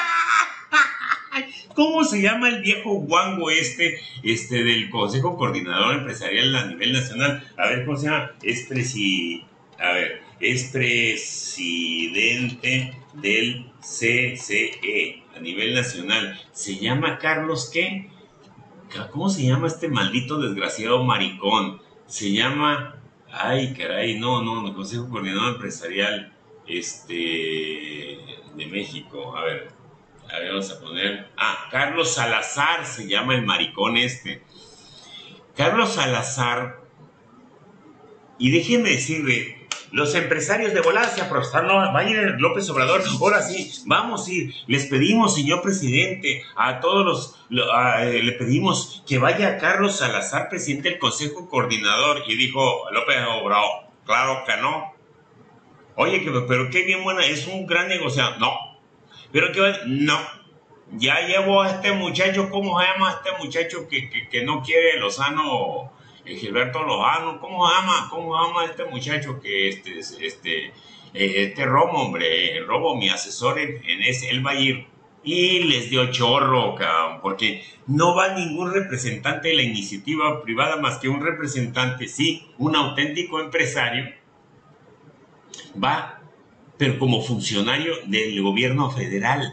¿Cómo se llama el viejo guango este, este del Consejo Coordinador Empresarial a nivel nacional? A ver, ¿cómo se llama? Es presi... A ver, es presidente del C C E a nivel nacional. ¿Se llama Carlos qué? ¿Cómo se llama este maldito desgraciado maricón? Se llama... Ay, caray, no, no, el Consejo Coordinador Empresarial este, de México. A ver, a ver, vamos a poner... Ah, Carlos Salazar se llama el maricón este. Carlos Salazar... Y déjenme decirle... Los empresarios de volada se aprostaron, no, va a ir López Obrador, ahora sí, vamos a ir, les pedimos, señor presidente, a todos los, lo, a, eh, le pedimos que vaya Carlos Salazar, presidente del Consejo Coordinador, y dijo López Obrador, claro que no. Oye, que, pero qué bien buena, es un gran negociador, no, pero que va, no, ya llevo a este muchacho, ¿cómo se llama este muchacho que, que, que no quiere Lozano? Gilberto Lozano, ¿cómo ama? ¿Cómo ama este muchacho que este, este, este Romo, hombre, Robo, mi asesor en, en ese, él va a ir? Y les dio chorro, cabrón, porque no va ningún representante de la iniciativa privada más que un representante, sí, un auténtico empresario, va, pero como funcionario del gobierno federal.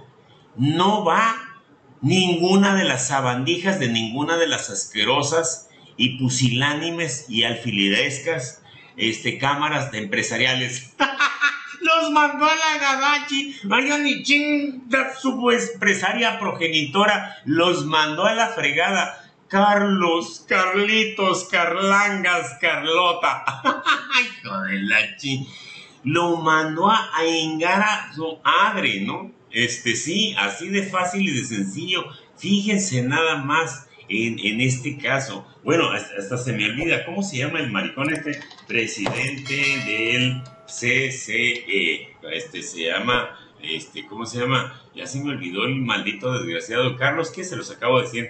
No va ninguna de las sabandijas de ninguna de las asquerosas y pusilánimes y alfilerescas este, cámaras de empresariales. Los mandó a la Gabachi, vaya ni chinga, su empresaria progenitora, los mandó a la fregada. Carlos, Carlitos, Carlangas, Carlota. Hijo de la ching. Lo mandó a, a engar a su madre, ¿no? Este, sí, así de fácil y de sencillo. Fíjense nada más. En, en este caso, bueno, hasta, hasta se me olvida, ¿cómo se llama el maricón este? Presidente del C C E, este se llama, este, ¿cómo se llama? Ya se me olvidó el maldito desgraciado, Carlos, ¿qué? Se los acabo de decir,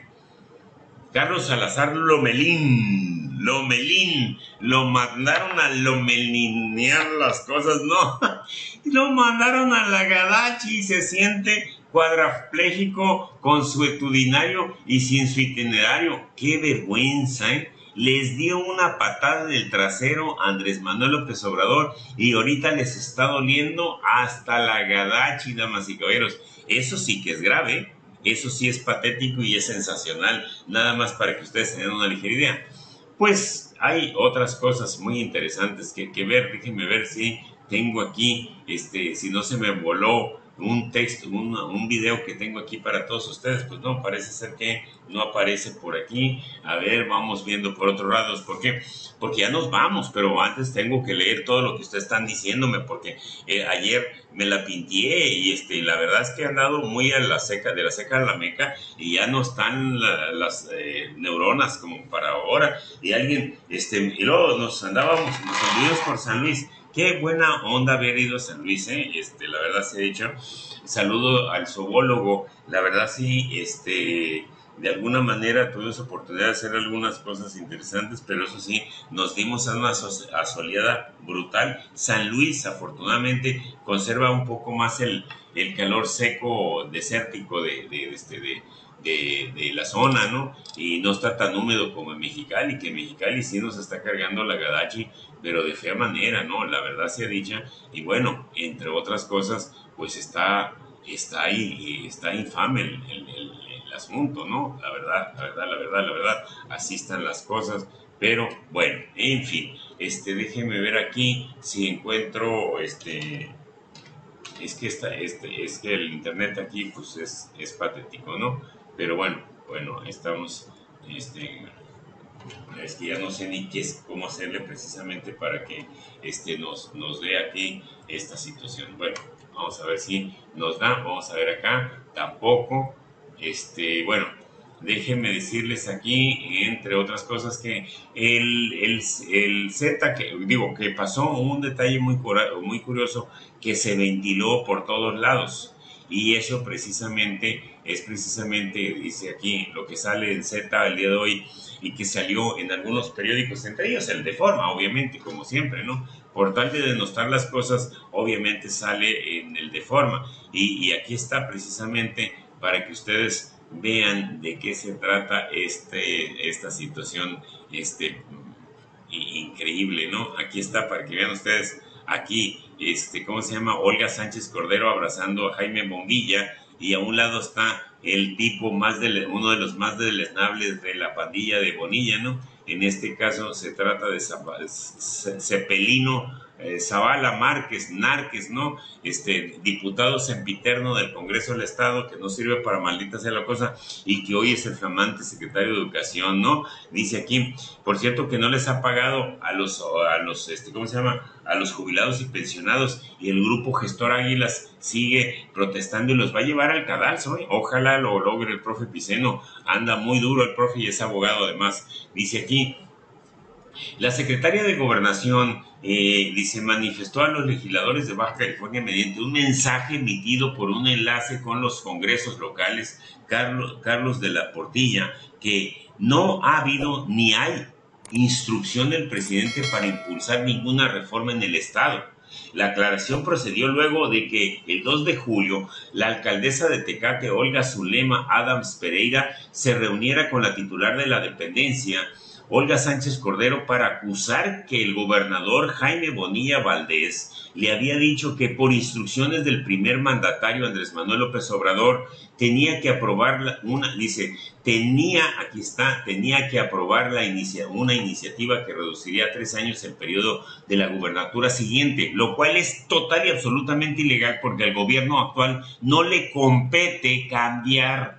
Carlos Salazar Lomelín, Lomelín, lo mandaron a lomelinear las cosas, no, lo mandaron a la Gadachi y se siente cuadrapléjico, consuetudinario y sin su itinerario. ¡Qué vergüenza, eh! Les dio una patada en el trasero a Andrés Manuel López Obrador y ahorita les está doliendo hasta la Gadachi, damas y caballeros. Eso sí que es grave, eso sí es patético y es sensacional, nada más para que ustedes tengan una ligera idea. Pues hay otras cosas muy interesantes que, que ver, déjenme ver si tengo aquí, este, si no se me voló un texto, un, un video que tengo aquí para todos ustedes. Pues no, parece ser que no aparece por aquí. A ver, vamos viendo por otros lados. ¿Por qué? Porque ya nos vamos, pero antes tengo que leer todo lo que ustedes están diciéndome, porque eh, ayer me la pinté y este, la verdad es que he andado muy a la seca, de la seca a la meca, y ya no están la, las eh, neuronas como para ahora. Y alguien, este, y luego nos andábamos, nos anduvimos por San Luis. Qué buena onda haber ido a San Luis, ¿eh? Este, la verdad se ha dicho. Saludo al zoólogo. La verdad sí, este, de alguna manera tuvimos oportunidad de hacer algunas cosas interesantes, pero eso sí, nos dimos a una asoleada brutal. San Luis, afortunadamente, conserva un poco más el, el calor seco, desértico de, de, de, este, de, de, de la zona, ¿no? Y no está tan húmedo como en Mexicali, que en Mexicali sí nos está cargando la Gadachi, pero de fea manera, ¿no? La verdad sea dicha. Y bueno, entre otras cosas, pues está, está ahí, está infame el, el, el, el asunto, ¿no? La verdad, la verdad, la verdad, la verdad, así están las cosas. Pero bueno, en fin, este, déjenme ver aquí si encuentro, este, es que esta, este, es que el internet aquí, pues es, es patético, ¿no? Pero bueno, bueno, estamos, Este, es que ya no sé ni qué es, cómo hacerle precisamente para que este, nos, nos dé aquí esta situación. Bueno, vamos a ver si nos da, vamos a ver acá, tampoco, este, bueno, déjenme decirles aquí, entre otras cosas, que el, el, el Z, que digo, que pasó un detalle muy, muy curioso, que se ventiló por todos lados, y eso precisamente es precisamente, dice aquí, lo que sale en Z el día de hoy, y que salió en algunos periódicos, entre ellos el Deforma, obviamente, como siempre, ¿no? Por tal de denostar las cosas, obviamente sale en el Deforma. Y, y aquí está precisamente para que ustedes vean de qué se trata este, esta situación este, increíble, ¿no? Aquí está para que vean ustedes, aquí, este, ¿cómo se llama? Olga Sánchez Cordero abrazando a Jaime Bombilla, y a un lado está el tipo más de, uno de los más deleznables de la pandilla de Bonilla, ¿no? En este caso se trata de Cepelino eh, Zavala Márquez, Nárquez, ¿no? Este diputado sempiterno del Congreso del Estado, que no sirve para maldita sea la cosa, y que hoy es el flamante secretario de Educación, ¿no? Dice aquí, por cierto, que no les ha pagado a los, a los este, ¿cómo se llama? A los jubilados y pensionados, y el grupo Gestor Águilas sigue protestando y los va a llevar al cadalso, ¿eh? Ojalá lo logre el profe Piceno, anda muy duro el profe y es abogado además. Dice aquí, la secretaria de Gobernación eh, dice, manifestó a los legisladores de Baja California mediante un mensaje emitido por un enlace con los congresos locales, Carlos, Carlos de la Portilla, que no ha habido ni hay instrucción del presidente para impulsar ninguna reforma en el Estado. La aclaración procedió luego de que el dos de julio la alcaldesa de Tecate, Olga Zulema Adams Pereira, se reuniera con la titular de la dependencia, Olga Sánchez Cordero, para acusar que el gobernador Jaime Bonilla Valdés le había dicho que por instrucciones del primer mandatario Andrés Manuel López Obrador tenía que aprobar una, dice, tenía, aquí está, tenía que aprobar la inicia, una iniciativa que reduciría a tres años el periodo de la gubernatura siguiente, lo cual es total y absolutamente ilegal porque al gobierno actual no le compete cambiar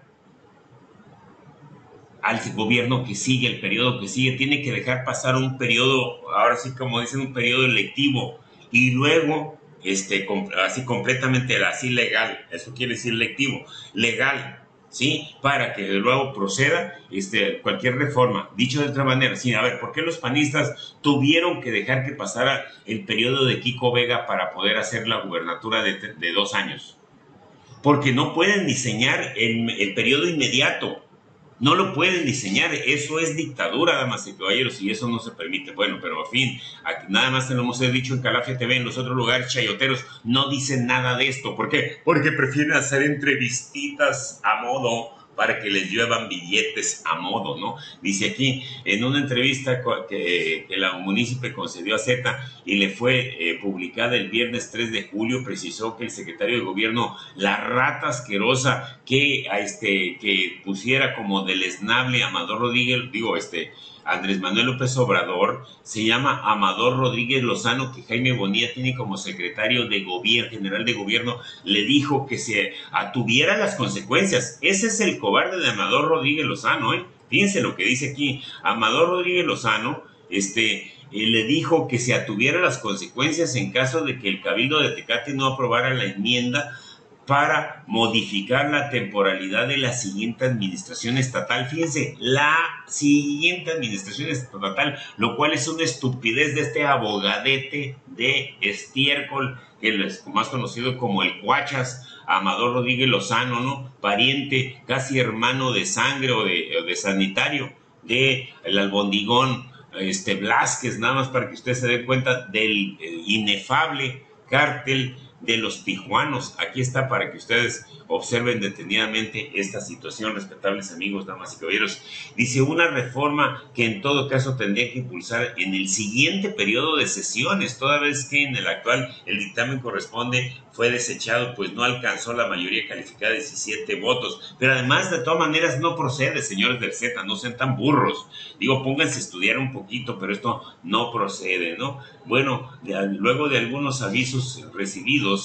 al gobierno que sigue, el periodo que sigue, tiene que dejar pasar un periodo, ahora sí como dicen, un periodo electivo, y luego, este, así completamente, así legal, eso quiere decir lectivo, legal, ¿sí? Para que luego proceda este, cualquier reforma. Dicho de otra manera, sí, a ver, ¿por qué los panistas tuvieron que dejar que pasara el periodo de Kiko Vega para poder hacer la gubernatura de, de dos años? Porque no pueden diseñar el, el periodo inmediato. No lo pueden diseñar, eso es dictadura, damas y caballeros, y eso no se permite. Bueno, pero a fin, aquí nada más te lo hemos dicho en Calafia T V, en los otros lugares chayoteros no dicen nada de esto. ¿Por qué? Porque prefieren hacer entrevistitas a modo para que les lluevan billetes a modo, ¿no? Dice aquí, en una entrevista que, que la munícipe concedió a Z y le fue eh, publicada el viernes tres de julio, precisó que el secretario de gobierno, la rata asquerosa que, a este, que pusiera como deleznable a Amador Rodríguez, digo, este, Andrés Manuel López Obrador, se llama Amador Rodríguez Lozano, que Jaime Bonilla tiene como secretario de gobierno, general de gobierno, le dijo que se atuviera las consecuencias. Ese es el cobarde de Amador Rodríguez Lozano, ¿eh? Fíjense lo que dice aquí. Amador Rodríguez Lozano, este, eh, le dijo que se atuviera las consecuencias en caso de que el Cabildo de Tecate no aprobara la enmienda para modificar la temporalidad de la siguiente administración estatal. Fíjense, la siguiente administración estatal, lo cual es una estupidez de este abogadete de estiércol, que es más conocido como el Cuachas, Amador Rodríguez Lozano, ¿no? Pariente, casi hermano de sangre o de, o de sanitario, de el albondigón este, Blázquez, nada más para que usted se dé cuenta del eh, inefable cártel de los tijuanos. Aquí está para que ustedes observen detenidamente esta situación, respetables amigos, damas y caballeros. Dice, una reforma que en todo caso tendría que impulsar en el siguiente periodo de sesiones, toda vez que en el actual el dictamen corresponde fue desechado, pues no alcanzó la mayoría calificada de diecisiete votos. Pero además, de todas maneras, no procede, señores del Z, no sean tan burros. Digo, pónganse a estudiar un poquito, pero esto no procede, ¿no? Bueno, de, luego de algunos avisos recibidos,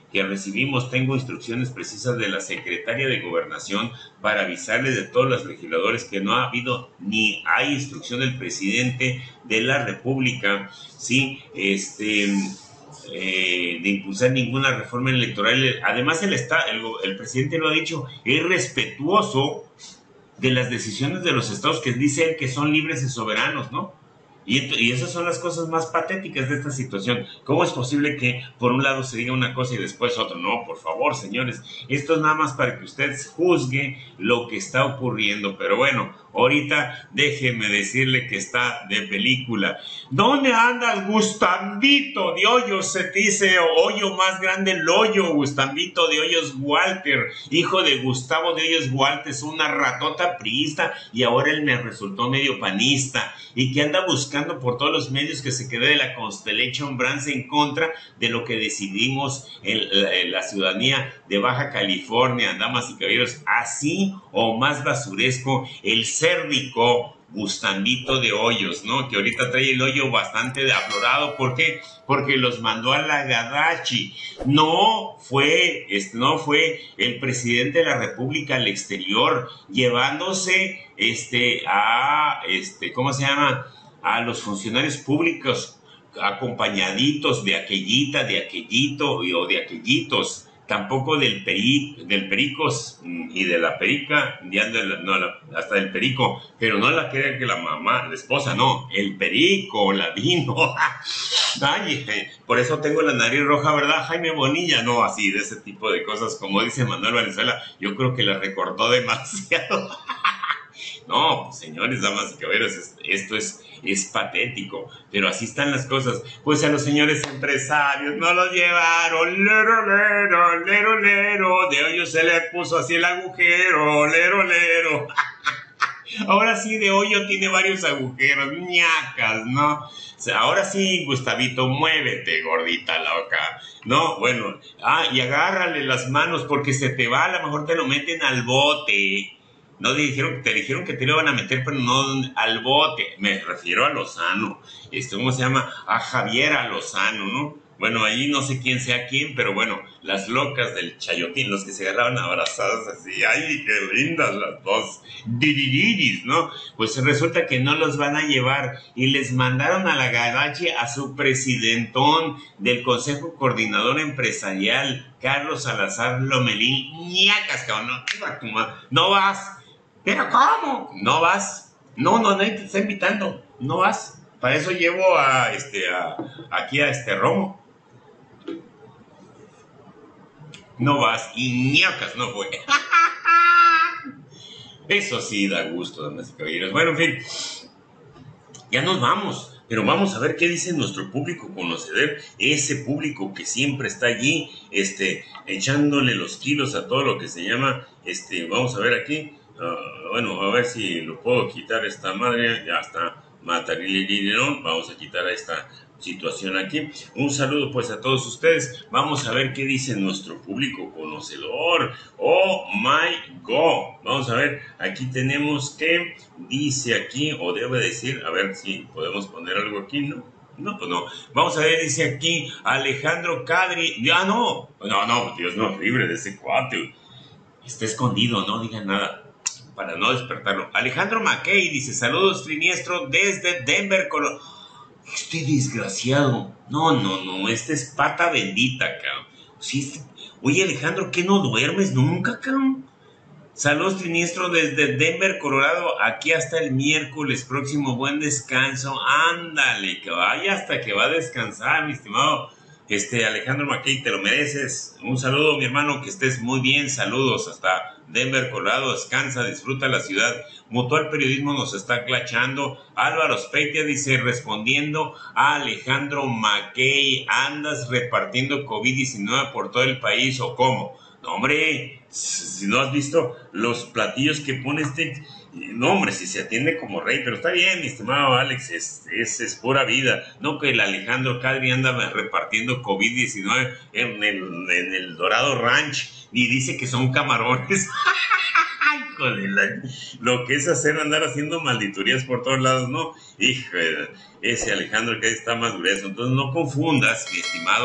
que recibimos, tengo instrucciones precisas de la secretaria de Gobernación para avisarles de todos los legisladores que no ha habido ni hay instrucción del presidente de la República, ¿sí? Este... Eh, de impulsar ninguna reforma electoral. Además, el, está, el, el presidente lo ha dicho, es respetuoso de las decisiones de los estados que dice él que son libres y soberanos, ¿no? Y, y esas son las cosas más patéticas de esta situación. ¿Cómo es posible que por un lado se diga una cosa y después otra? No, por favor, señores, esto es nada más para que usted juzgue lo que está ocurriendo. Pero bueno, ahorita déjeme decirle que está de película. ¿Dónde anda el Gustambito de Hoyos? Se dice hoyo más grande el hoyo. Gustambito de Hoyos Walter, hijo de Gustavo de Hoyos Walter, es una ratota priista y ahora él me resultó medio panista y que anda buscando por todos los medios que se quede de la Constellation Brands en contra de lo que decidimos en la, en la ciudadanía de Baja California, damas y caballeros. Así o más basuresco el cérvico Gustambito de Hoyos, ¿no? Que ahorita trae el hoyo bastante aflorado. ¿Por qué? Porque los mandó a la Gadachi. No fue, este, no fue el presidente de la República al exterior llevándose este, a, este, ¿cómo se llama? A los funcionarios públicos acompañaditos de aquellita, de aquellito o de aquellitos. Tampoco del, peri, del pericos y de la perica, no, hasta del perico, pero no la crean que la mamá, la esposa, no, el perico, la vino. Ay, por eso tengo la nariz roja, ¿verdad, Jaime Bonilla? No, así, de ese tipo de cosas, como dice Manuel Valenzuela, yo creo que la recortó demasiado. No, pues, señores, damas y caballeros, esto es, es patético, pero así están las cosas. Pues a los señores empresarios no los llevaron, lero, lero, lero, lero, de Hoyos se le puso así el agujero, lero, lero. Ahora sí, de Hoyo tiene varios agujeros, ñacas, ¿no? O sea, ahora sí, Gustavito, muévete, gordita loca, ¿no? Bueno, ah, y agárrale las manos porque se te va, a lo mejor te lo meten al bote. No te dijeron, te dijeron que te lo iban a meter, pero no al bote. Me refiero a Lozano. Este, ¿cómo se llama? A Javier a Lozano, ¿no? Bueno, ahí no sé quién sea quién, pero bueno, las locas del Chayotín, los que se agarraban abrazadas así. ¡Ay, qué lindas las dos! Diririris, ¿no? Pues resulta que no los van a llevar y les mandaron a la Gadachi a su presidentón del Consejo Coordinador Empresarial, Carlos Salazar Lomelín. ¡Ñacas, cabrón! No, no vas. ¿Pero cómo? No vas. No, no, nadie te está invitando. No vas. Para eso llevo a este a, aquí a este Romo. No vas. Y ñacas no fue. Eso sí da gusto, damas y caballeros. Bueno, en fin. Ya nos vamos. Pero vamos a ver qué dice nuestro público conocedor. Ese público que siempre está allí, este, echándole los kilos a todo lo que se llama, este, vamos a ver aquí. Uh, bueno, a ver si lo puedo quitar esta madre, ya está, Matarilirino, vamos a quitar esta situación aquí. Un saludo pues a todos ustedes, vamos a ver qué dice nuestro público conocedor. Oh my god, vamos a ver, aquí tenemos que, dice aquí, o debe decir, a ver si podemos poner algo aquí, ¿no? No, pues no. Vamos a ver, dice aquí Alejandro Cadri, ya no, no, no, Dios nos libre de ese cuate, está escondido, no digan nada para no despertarlo. Alejandro Mackey dice, saludos Triniestro desde Denver, Colorado. Este desgraciado, no, no, no, este es pata bendita, cabrón. Sí, este... Oye Alejandro, ¿qué no duermes nunca, cabrón? Saludos Triniestro desde Denver, Colorado, aquí hasta el miércoles próximo, buen descanso, ándale, que vaya hasta que va a descansar, mi estimado este Alejandro Mackey, te lo mereces. Un saludo, mi hermano, que estés muy bien, saludos hasta Denver, Colorado, descansa, disfruta la ciudad. Mutual Periodismo nos está clachando. Álvaro Speitia dice, respondiendo a Alejandro Mackey, ¿andas repartiendo COVID diecinueve por todo el país o cómo? No, hombre, si no has visto los platillos que pone este... No, hombre, si se atiende como rey, pero está bien, mi estimado Alex, es, es, es pura vida. No que el Alejandro Cadri anda repartiendo COVID diecinueve en el, en el Dorado Ranch y dice que son camarones. Hijo de la... Lo que es hacer andar haciendo malditurías por todos lados, ¿no? Hijo, ese Alejandro Cadri está más grueso. Entonces no confundas, mi estimado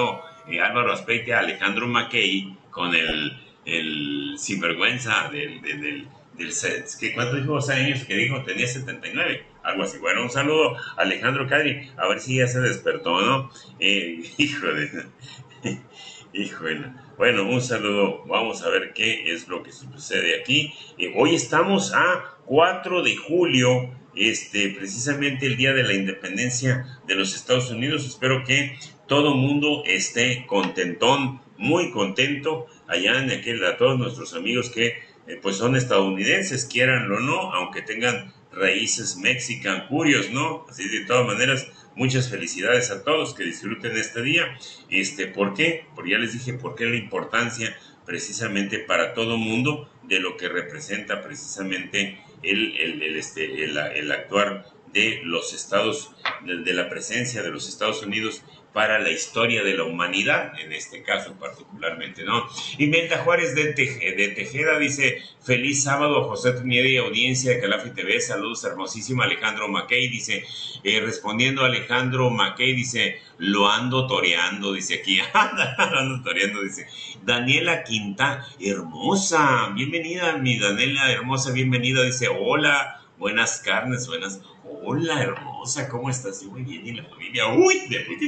eh, Álvaro Azpeitia a Alejandro Mackey con el, el sinvergüenza del, del, del, del que ¿cuánto dijo dos años que dijo? Tenía setenta y nueve, algo así. Bueno, un saludo a Alejandro Cadri, a ver si ya se despertó, ¿no? Eh, hijo de... Híjole. Bueno, un saludo. Vamos a ver qué es lo que sucede aquí. Eh, hoy estamos a cuatro de julio, este, precisamente el día de la independencia de los Estados Unidos. Espero que todo mundo esté contentón, muy contento, allá en aquel, a todos nuestros amigos que eh, pues son estadounidenses, quieranlo o no, aunque tengan raíces mexican curios, ¿no? Así de todas maneras, muchas felicidades a todos, que disfruten este día. Este, ¿por qué? Porque ya les dije por qué la importancia precisamente para todo mundo de lo que representa precisamente el, el, el, este, el, el actuar de los Estados, de, de la presencia de los Estados Unidos para la historia de la humanidad, en este caso particularmente, ¿no? Imelda Juárez de, Teje, de Tejeda dice, feliz sábado, José Tuniera y audiencia de Calafi T V, saludos hermosísimo. Alejandro Mackey dice, eh, respondiendo a Alejandro Mackey, dice, lo ando toreando, dice aquí, lo ando toreando, dice, Daniela Quinta, hermosa, bienvenida, mi Daniela hermosa, bienvenida, dice, hola, buenas carnes, buenas... Hola, hermosa, ¿cómo estás? Yo muy bien, ¿y la familia? Uy,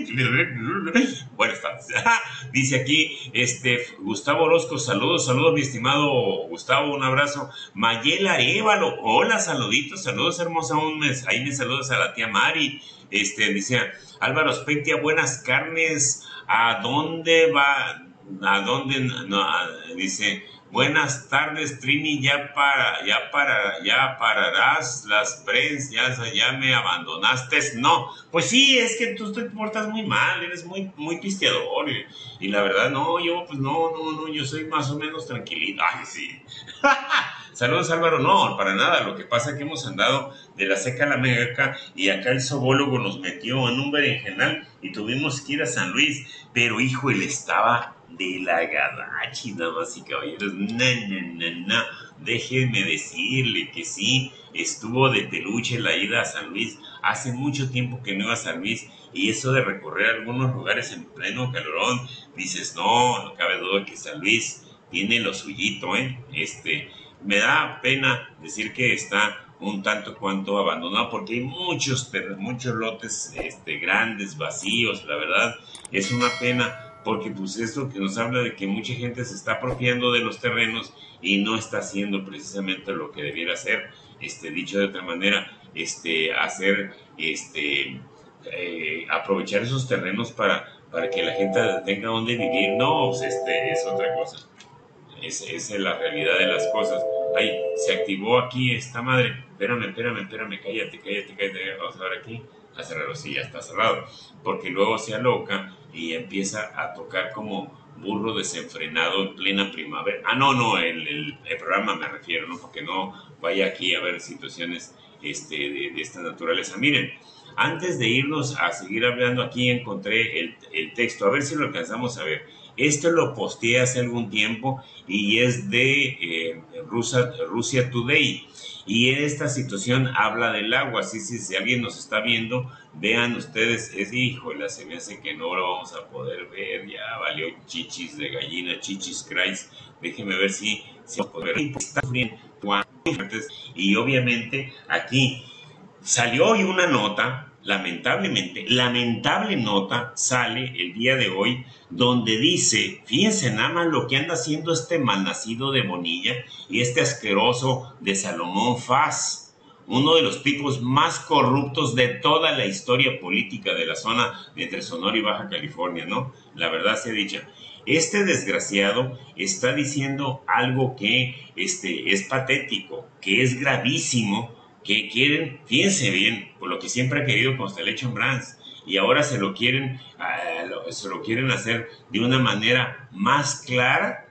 buenas tardes. Dice aquí, este, Gustavo Orozco, saludos, saludos, mi estimado Gustavo, un abrazo. Mayela Arevalo, hola, saluditos, saludos, hermosa, un mes, ahí me saludas a la tía Mari. Este, dice, Álvaro Azpeitia, buenas carnes, ¿a dónde va? ¿A dónde? No, a, dice... Buenas tardes, Trini, ya para, ya para, ya pararás las prens, ya, ya me abandonaste. No, pues sí, es que tú te portas muy mal, eres muy, muy pisteador. Y, y la verdad, no, yo, pues no, no, no, yo soy más o menos tranquilito. Ay, sí. Saludos, Álvaro. No, para nada. Lo que pasa es que hemos andado de la seca a la meca y acá el zoólogo nos metió en un berenjenal y tuvimos que ir a San Luis. Pero, hijo, él estaba de la gadachi, damas y caballeros. No, no, no, no. Déjenme decirle que sí, estuvo de peluche la ida a San Luis. Hace mucho tiempo que no iba a San Luis y eso de recorrer algunos lugares en pleno calorón, dices, no, no cabe duda que San Luis tiene lo suyito, ¿eh? Este, me da pena decir que está un tanto cuanto abandonado porque hay muchos, muchos lotes este, grandes, vacíos, la verdad, es una pena. Porque pues esto que nos habla de que mucha gente se está apropiando de los terrenos y no está haciendo precisamente lo que debiera hacer, este, dicho de otra manera, este, hacer, este, eh, aprovechar esos terrenos para, para que la gente tenga donde vivir. No, pues este, es otra cosa. Es, esa es la realidad de las cosas. Ay, se activó aquí esta madre. Espérame, espérame, espérame, cállate, cállate, cállate. Vamos a ver aquí. A cerrarlo, sí, ya está cerrado. Porque luego se aloca y empieza a tocar como burro desenfrenado en plena primavera. Ah, no, no, el, el, el programa me refiero, ¿no? Porque no vaya aquí a ver situaciones este, de, de esta naturaleza. Miren, antes de irnos a seguir hablando, aquí encontré el, el texto. A ver si lo alcanzamos a ver. Esto lo posteé hace algún tiempo y es de eh, Rusia, Russia Today. Y en esta situación habla del agua. Así, sí, si alguien nos está viendo, vean ustedes, es híjole, se me hace que no lo vamos a poder ver. Ya valió chichis de gallina, chichis Christ. Déjenme ver si se si puede ver. Está sufriendo y obviamente aquí salió hoy una nota, lamentablemente, lamentable nota sale el día de hoy, donde dice, fíjense nada más lo que anda haciendo este malnacido de Bonilla y este asqueroso de Salomón Faz, uno de los tipos más corruptos de toda la historia política de la zona entre Sonora y Baja California, ¿no? La verdad sea dicha. Este desgraciado está diciendo algo que este, es patético, que es gravísimo, que quieren, fíjense bien, por lo que siempre ha querido Constellation Brands, y ahora se lo quieren, uh, se lo quieren hacer de una manera más clara,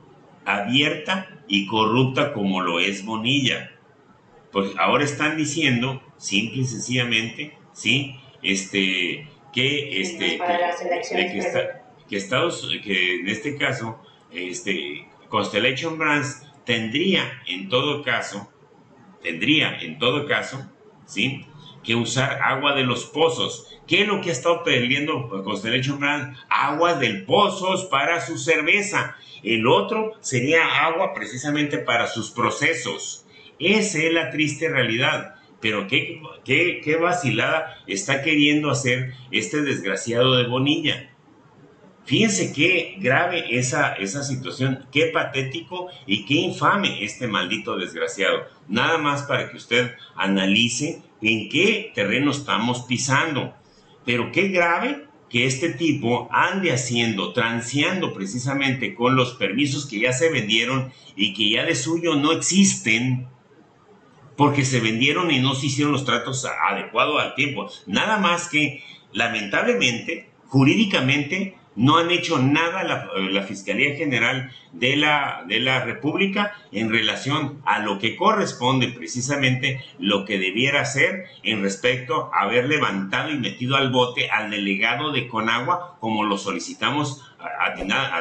abierta y corrupta como lo es Bonilla. Pues ahora están diciendo, simple y sencillamente, sí, este, que, este, que, de que, está, que Estados, que en este caso, este, Constellation Brands tendría, en todo caso, tendría, en todo caso, sí, que usar agua de los pozos. ¿Qué es lo que ha estado pidiendo Constellation Brands? Agua del pozos para su cerveza. El otro sería agua precisamente para sus procesos. Esa es la triste realidad. Pero qué, qué, qué vacilada está queriendo hacer este desgraciado de Bonilla. Fíjense qué grave esa, esa situación, qué patético y qué infame este maldito desgraciado. Nada más para que usted analice en qué terreno estamos pisando. Pero qué grave que este tipo ande haciendo, transeando precisamente con los permisos que ya se vendieron y que ya de suyo no existen, porque se vendieron y no se hicieron los tratos adecuados al tiempo. Nada más que, lamentablemente, jurídicamente, no han hecho nada la, la Fiscalía General de la, de la República en relación a lo que corresponde precisamente lo que debiera hacer en respecto a haber levantado y metido al bote al delegado de Conagua como lo solicitamos a, a,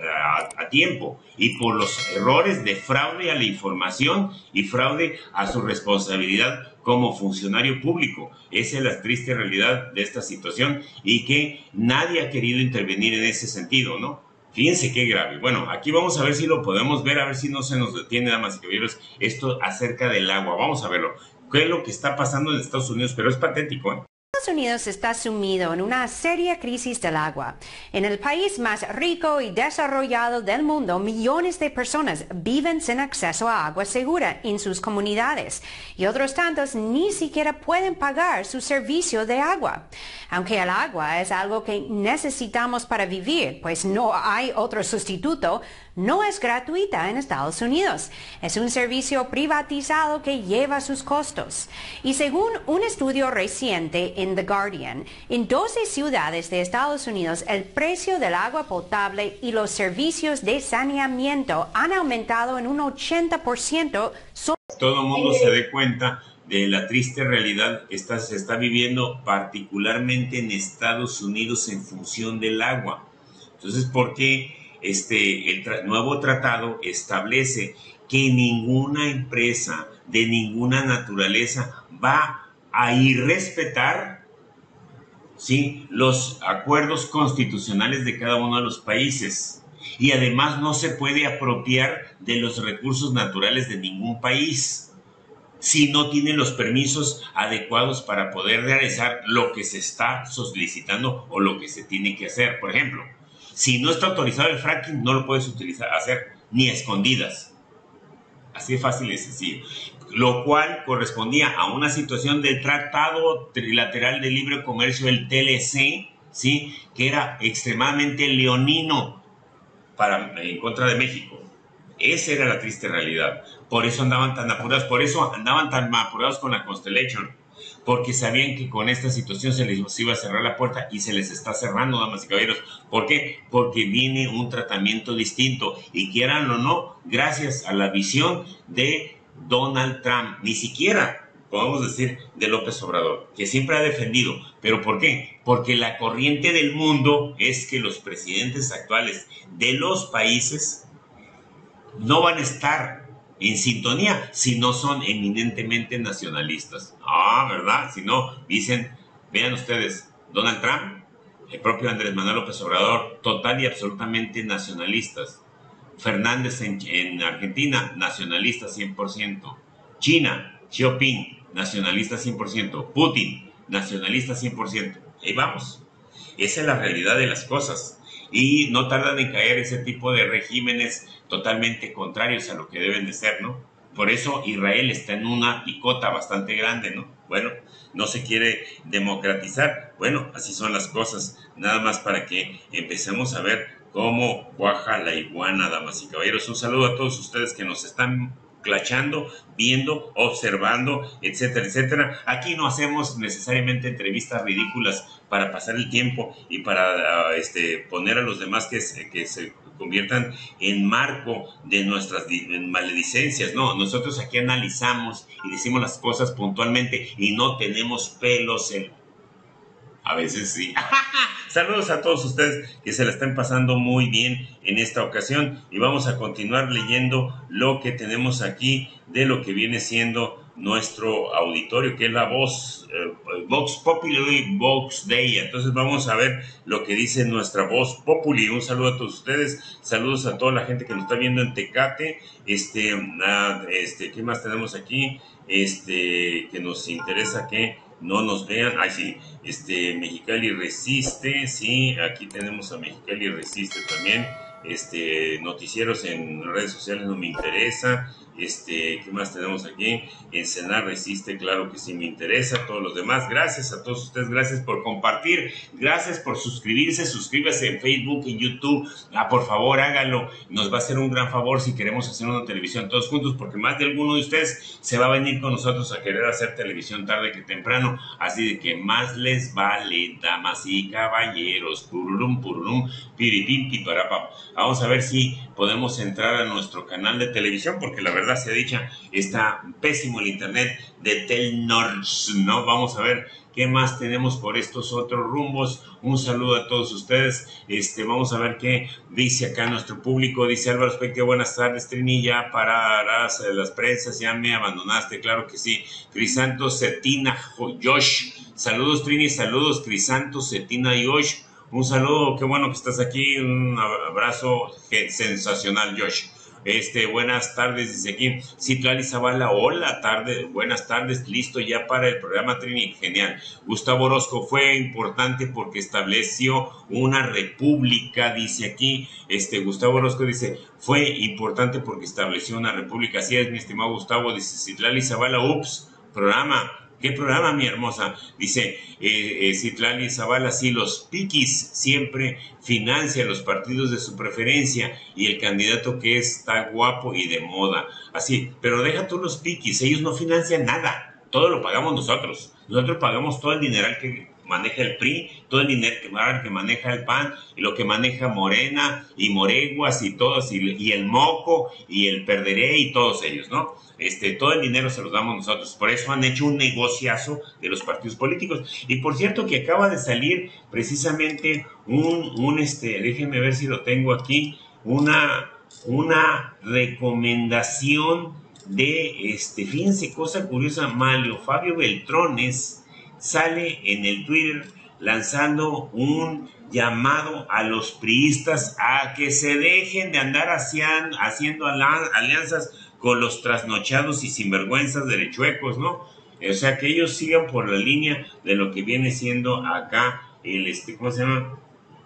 a, a, a tiempo, y por los errores de fraude a la información y fraude a su responsabilidad como funcionario público. Esa es la triste realidad de esta situación y que nadie ha querido intervenir en ese sentido, ¿no? Fíjense qué grave. Bueno, aquí vamos a ver si lo podemos ver, a ver si no se nos detiene, damas y caballeros, esto acerca del agua. Vamos a verlo. ¿Qué es lo que está pasando en Estados Unidos? Pero es patético, ¿eh? Estados Unidos está sumido en una seria crisis del agua. En el país más rico y desarrollado del mundo, millones de personas viven sin acceso a agua segura en sus comunidades y otros tantos ni siquiera pueden pagar su servicio de agua. Aunque el agua es algo que necesitamos para vivir, pues no hay otro sustituto, no es gratuita en Estados Unidos. Es un servicio privatizado que lleva sus costos. Y según un estudio reciente en The Guardian, en doce ciudades de Estados Unidos el precio del agua potable y los servicios de saneamiento han aumentado en un ochenta por ciento. Todo el mundo se dé cuenta de la triste realidad que está, se está viviendo particularmente en Estados Unidos en función del agua. Entonces, ¿por qué este, el tra- nuevo tratado establece que ninguna empresa de ninguna naturaleza va a irrespetar, ¿sí?, los acuerdos constitucionales de cada uno de los países? Y además no se puede apropiar de los recursos naturales de ningún país si no tiene los permisos adecuados para poder realizar lo que se está solicitando o lo que se tiene que hacer. Por ejemplo, si no está autorizado el fracking, no lo puedes utilizar, hacer ni a escondidas. Así de fácil y sencillo. Lo cual correspondía a una situación del Tratado Trilateral de Libre Comercio, el T L C, ¿sí?, que era extremadamente leonino para, en contra de México. Esa era la triste realidad. Por eso andaban tan apurados, por eso andaban tan apurados con la Constellation, porque sabían que con esta situación se les iba a cerrar la puerta y se les está cerrando, damas y caballeros. ¿Por qué? Porque viene un tratamiento distinto y quieran o no, gracias a la visión de Donald Trump, ni siquiera podemos decir de López Obrador, que siempre ha defendido. ¿Pero por qué? Porque la corriente del mundo es que los presidentes actuales de los países no van a estar en sintonía si no son eminentemente nacionalistas. Ah, ¿verdad? Si no, dicen, vean ustedes, Donald Trump, el propio Andrés Manuel López Obrador, total y absolutamente nacionalistas. Fernández en, en Argentina, nacionalista cien por ciento. China, Xi Jinping, nacionalista cien por ciento. Putin, nacionalista cien por ciento. Ahí vamos. Esa es la realidad de las cosas. Y no tardan en caer ese tipo de regímenes totalmente contrarios a lo que deben de ser, ¿no? Por eso Israel está en una picota bastante grande, ¿no? Bueno, no se quiere democratizar. Bueno, así son las cosas. Nada más para que empecemos a ver cómo cuaja la iguana, damas y caballeros. Un saludo a todos ustedes que nos están clachando, viendo, observando, etcétera, etcétera. Aquí no hacemos necesariamente entrevistas ridículas para pasar el tiempo y para uh, este, poner a los demás que se, que se conviertan en marco de nuestras maledicencias. No, nosotros aquí analizamos y decimos las cosas puntualmente y no tenemos pelos en... A veces sí. Saludos a todos ustedes que se la están pasando muy bien en esta ocasión y vamos a continuar leyendo lo que tenemos aquí de lo que viene siendo nuestro auditorio, que es la voz, eh, Vox Populi, Vox Dei. Entonces vamos a ver lo que dice nuestra Voz Populi. Un saludo a todos ustedes, saludos a toda la gente que nos está viendo en Tecate. Este, ah, este, ¿qué más tenemos aquí? Este, que nos interesa que no nos vean. Ay, sí, este, Mexicali Resiste, sí, aquí tenemos a Mexicali Resiste también. Este, noticieros en redes sociales no me interesa. Este, ¿qué más tenemos aquí? Ensenada Resiste, claro que sí me interesa. Todos los demás, gracias a todos ustedes, gracias por compartir, gracias por suscribirse, suscríbase en Facebook, en YouTube. Ah, por favor, háganlo, nos va a hacer un gran favor si queremos hacer una televisión todos juntos, porque más de alguno de ustedes se va a venir con nosotros a querer hacer televisión tarde que temprano. Así de que más les vale, damas y caballeros, pururum, pururum, piripim, piparapam. Vamos a ver si podemos entrar a nuestro canal de televisión, porque la verdad sea dicha, está pésimo el internet de Telnors, ¿no? Vamos a ver qué más tenemos por estos otros rumbos. Un saludo a todos ustedes. Este, vamos a ver qué dice acá nuestro público. Dice Álvaro Spector, buenas tardes, Trini, ya pararás las prensas, ya me abandonaste, claro que sí. Crisanto Cetina Josh, saludos Trini, saludos Crisanto Cetina Josh. Un saludo, qué bueno que estás aquí, un abrazo sensacional, Josh. Este, buenas tardes, dice aquí Citlali Zavala, hola, tarde, buenas tardes, listo ya para el programa Trini, genial. Gustavo Orozco, fue importante porque estableció una república, dice aquí, este, Gustavo Orozco dice, fue importante porque estableció una república, así es, mi estimado Gustavo, dice Citlali Zavala, ups, programa. ¿Qué programa, mi hermosa? Dice eh, eh, Citlali Zavala, sí, los piquis siempre financian los partidos de su preferencia y el candidato que está guapo y de moda. Así, pero deja tú los piquis, ellos no financian nada, todo lo pagamos nosotros. Nosotros pagamos todo el dineral que maneja el P R I, todo el dinero que, que maneja el P A N, y lo que maneja Morena, y Moreguas, y todos, y, y el Moco, y el Perderé, y todos ellos, ¿no? Este, todo el dinero se los damos nosotros. Por eso han hecho un negociazo de los partidos políticos. Y por cierto que acaba de salir precisamente un, un este, déjenme ver si lo tengo aquí, una, una recomendación de, este, fíjense, cosa curiosa, Malio Fabio Beltrones sale en el Twitter lanzando un llamado a los priistas a que se dejen de andar hacian, haciendo alianzas con los trasnochados y sinvergüenzas derechuecos, ¿no? O sea, que ellos sigan por la línea de lo que viene siendo acá el, este, ¿cómo se llama?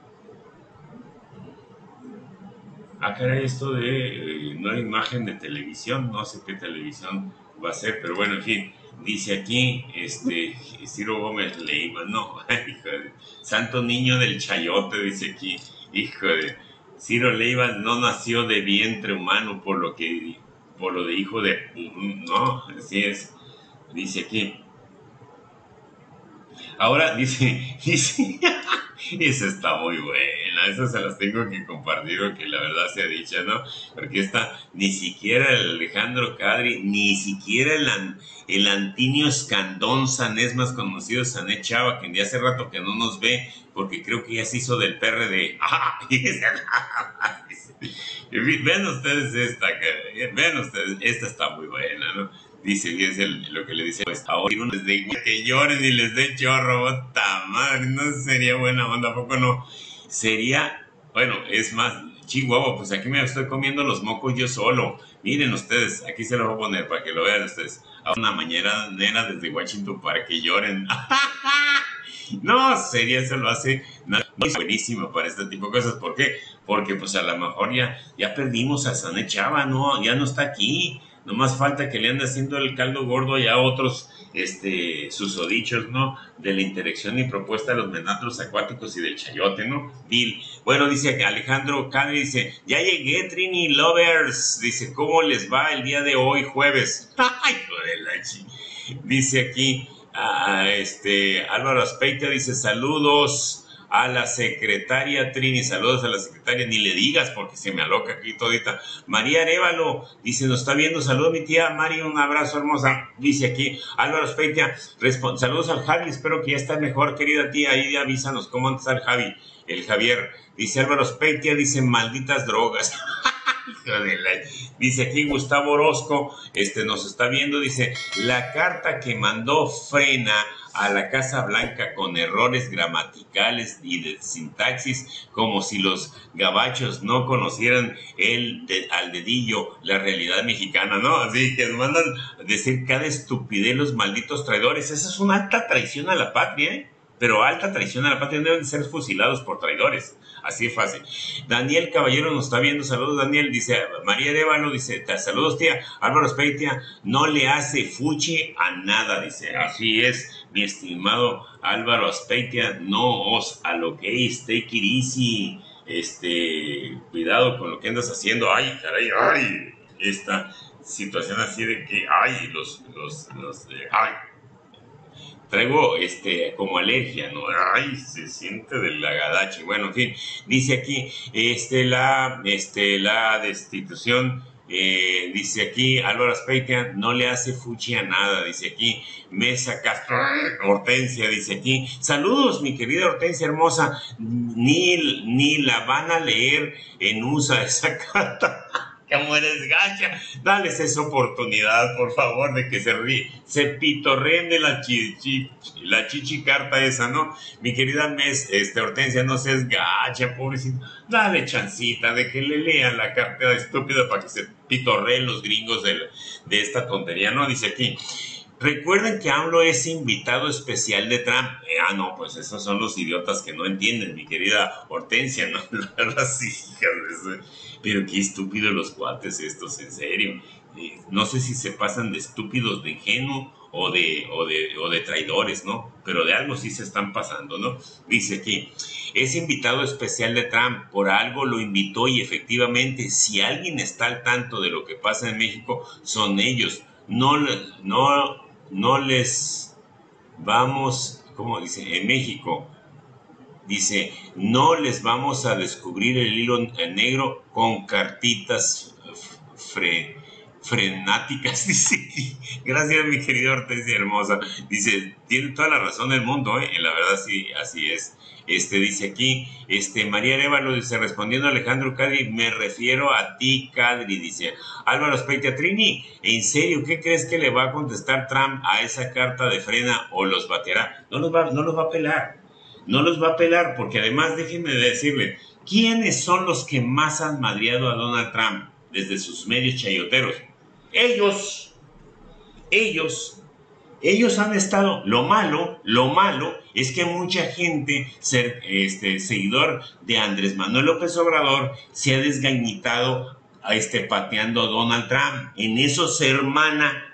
Acá era esto de, eh, no hay imagen de televisión, no sé qué televisión va a ser, pero bueno, en fin, dice aquí, este, Ciro Gómez Leiva, no, hijo de, santo niño del chayote, dice aquí, hijo de, Ciro Leiva no nació de vientre humano, por lo que, por lo de hijo de, no, así es, dice aquí. Ahora dice, dice, esa está muy buena, esa se las tengo que compartir porque la verdad sea dicha, ¿no? Porque esta, ni siquiera el Alejandro Cadri, ni siquiera el, el Antinio Escandón Sanés, más conocido Sané Chava, que de hace rato que no nos ve, porque creo que ya se hizo del P R D. ¡Ah! Ven ustedes esta, ven ustedes, esta está muy buena, ¿no? Dice, y es el, lo que le dice, pues ahora uno les dé que lloren y les dé chorro, ¡puta madre! No sería buena onda, ¿a poco no? Sería, bueno, es más, Chihuahua, pues aquí me estoy comiendo los mocos yo solo. Miren ustedes, aquí se lo voy a poner para que lo vean ustedes. A una mañana nena desde Washington para que lloren. No, sería, eso lo hace muy buenísimo para este tipo de cosas. ¿Por qué? Porque pues a lo mejor ya, ya perdimos a Sané Chava, no, ya no está aquí. Nomás falta que le ande haciendo el caldo gordo ya a otros este, susodichos, ¿no? De la interacción y propuesta de los menatros acuáticos y del chayote, ¿no? Bill. Bueno, dice Alejandro Cadre, dice, ya llegué, Trini Lovers. Dice, ¿cómo les va el día de hoy, jueves? ¡Ay, joder, la chi! Dice aquí, uh, este, Álvaro Aspeita, dice, saludos a la secretaria Trini, saludos a la secretaria, ni le digas porque se me aloca aquí todita. María Arévalo, dice, nos está viendo, saludos mi tía Mari, un abrazo hermosa, dice aquí, Álvaro Speitia, saludos al Javi, espero que ya está mejor, querida tía, ahí avísanos cómo está el Javi, el Javier, dice Álvaro Speitia, dice, malditas drogas. Hijo de la- Dice aquí Gustavo Orozco, este, nos está viendo, dice, la carta que mandó Frena a la Casa Blanca con errores gramaticales y de sintaxis, como si los gabachos no conocieran el de- al dedillo la realidad mexicana, ¿no? Así que nos mandan a decir cada estupidez los malditos traidores. Esa es una alta traición a la patria, ¿eh? Pero alta traición a la patria, deben ser fusilados por traidores. Así es fácil. Daniel Caballero nos está viendo. Saludos, Daniel. Dice María Arevalo, dice, "Ta- saludos, tía. Álvaro Speitia no le hace fuchi a nada", dice. Así es, mi estimado Álvaro Speitia, no os aloquéis, take it easy. Este, cuidado con lo que andas haciendo. Ay, caray, ay. Esta situación así de que, ay, los, los, los, eh, ay. Traigo este como alergia, ¿no? Ay, se siente de la gadache. Bueno, en fin, dice aquí, este, la, este, la destitución, eh, dice aquí, Álvaro Speitia no le hace fuchi a nada, dice aquí, Mesa Castro, Hortensia, dice aquí, saludos, mi querida Hortensia hermosa, ni, ni la van a leer en U S A esa carta. Como eres gacha, dales esa oportunidad, por favor, de que se ríe, se pitorreen de la chichi, la chichicarta esa, ¿no? Mi querida Mes, este, Hortensia, no seas gacha, pobrecito, dale chancita de que le lean la carta estúpida para que se pitorreen los gringos de, de esta tontería, ¿no? Dice aquí, recuerden que AMLO es invitado especial de Trump. Eh, ah, no, pues esos son los idiotas que no entienden, mi querida Hortensia, ¿no? Las hijas de ese. Pero qué estúpidos los cuates estos, en serio. Eh, no sé si se pasan de estúpidos, de ingenuo o de, o, de, o de traidores, ¿no? Pero de algo sí se están pasando, ¿no? Dice aquí, es invitado especial de Trump, por algo lo invitó y efectivamente, si alguien está al tanto de lo que pasa en México, son ellos. No, no, no les vamos, ¿cómo dice? En México. Dice, no les vamos a descubrir el hilo negro con cartitas fre, frenáticas, dice. Gracias, mi querida Hortensia hermosa. Dice, tiene toda la razón del mundo, ¿eh? La verdad sí, así es. Este, dice aquí, este, María Arevalo dice, respondiendo a Alejandro Cadri, me refiero a ti, Cadri, dice. Álvaro Speitia, Trini, ¿en serio qué crees que le va a contestar Trump a esa carta de Frena o los bateará? No los va, no los va a pelar. No los va a pelar, porque además déjenme decirle, ¿quiénes son los que más han madreado a Donald Trump desde sus medios chayoteros? Ellos, ellos, ellos han estado, lo malo, lo malo es que mucha gente, ser, este, seguidor de Andrés Manuel López Obrador, se ha desgañitado a este, pateando a Donald Trump. En eso se hermana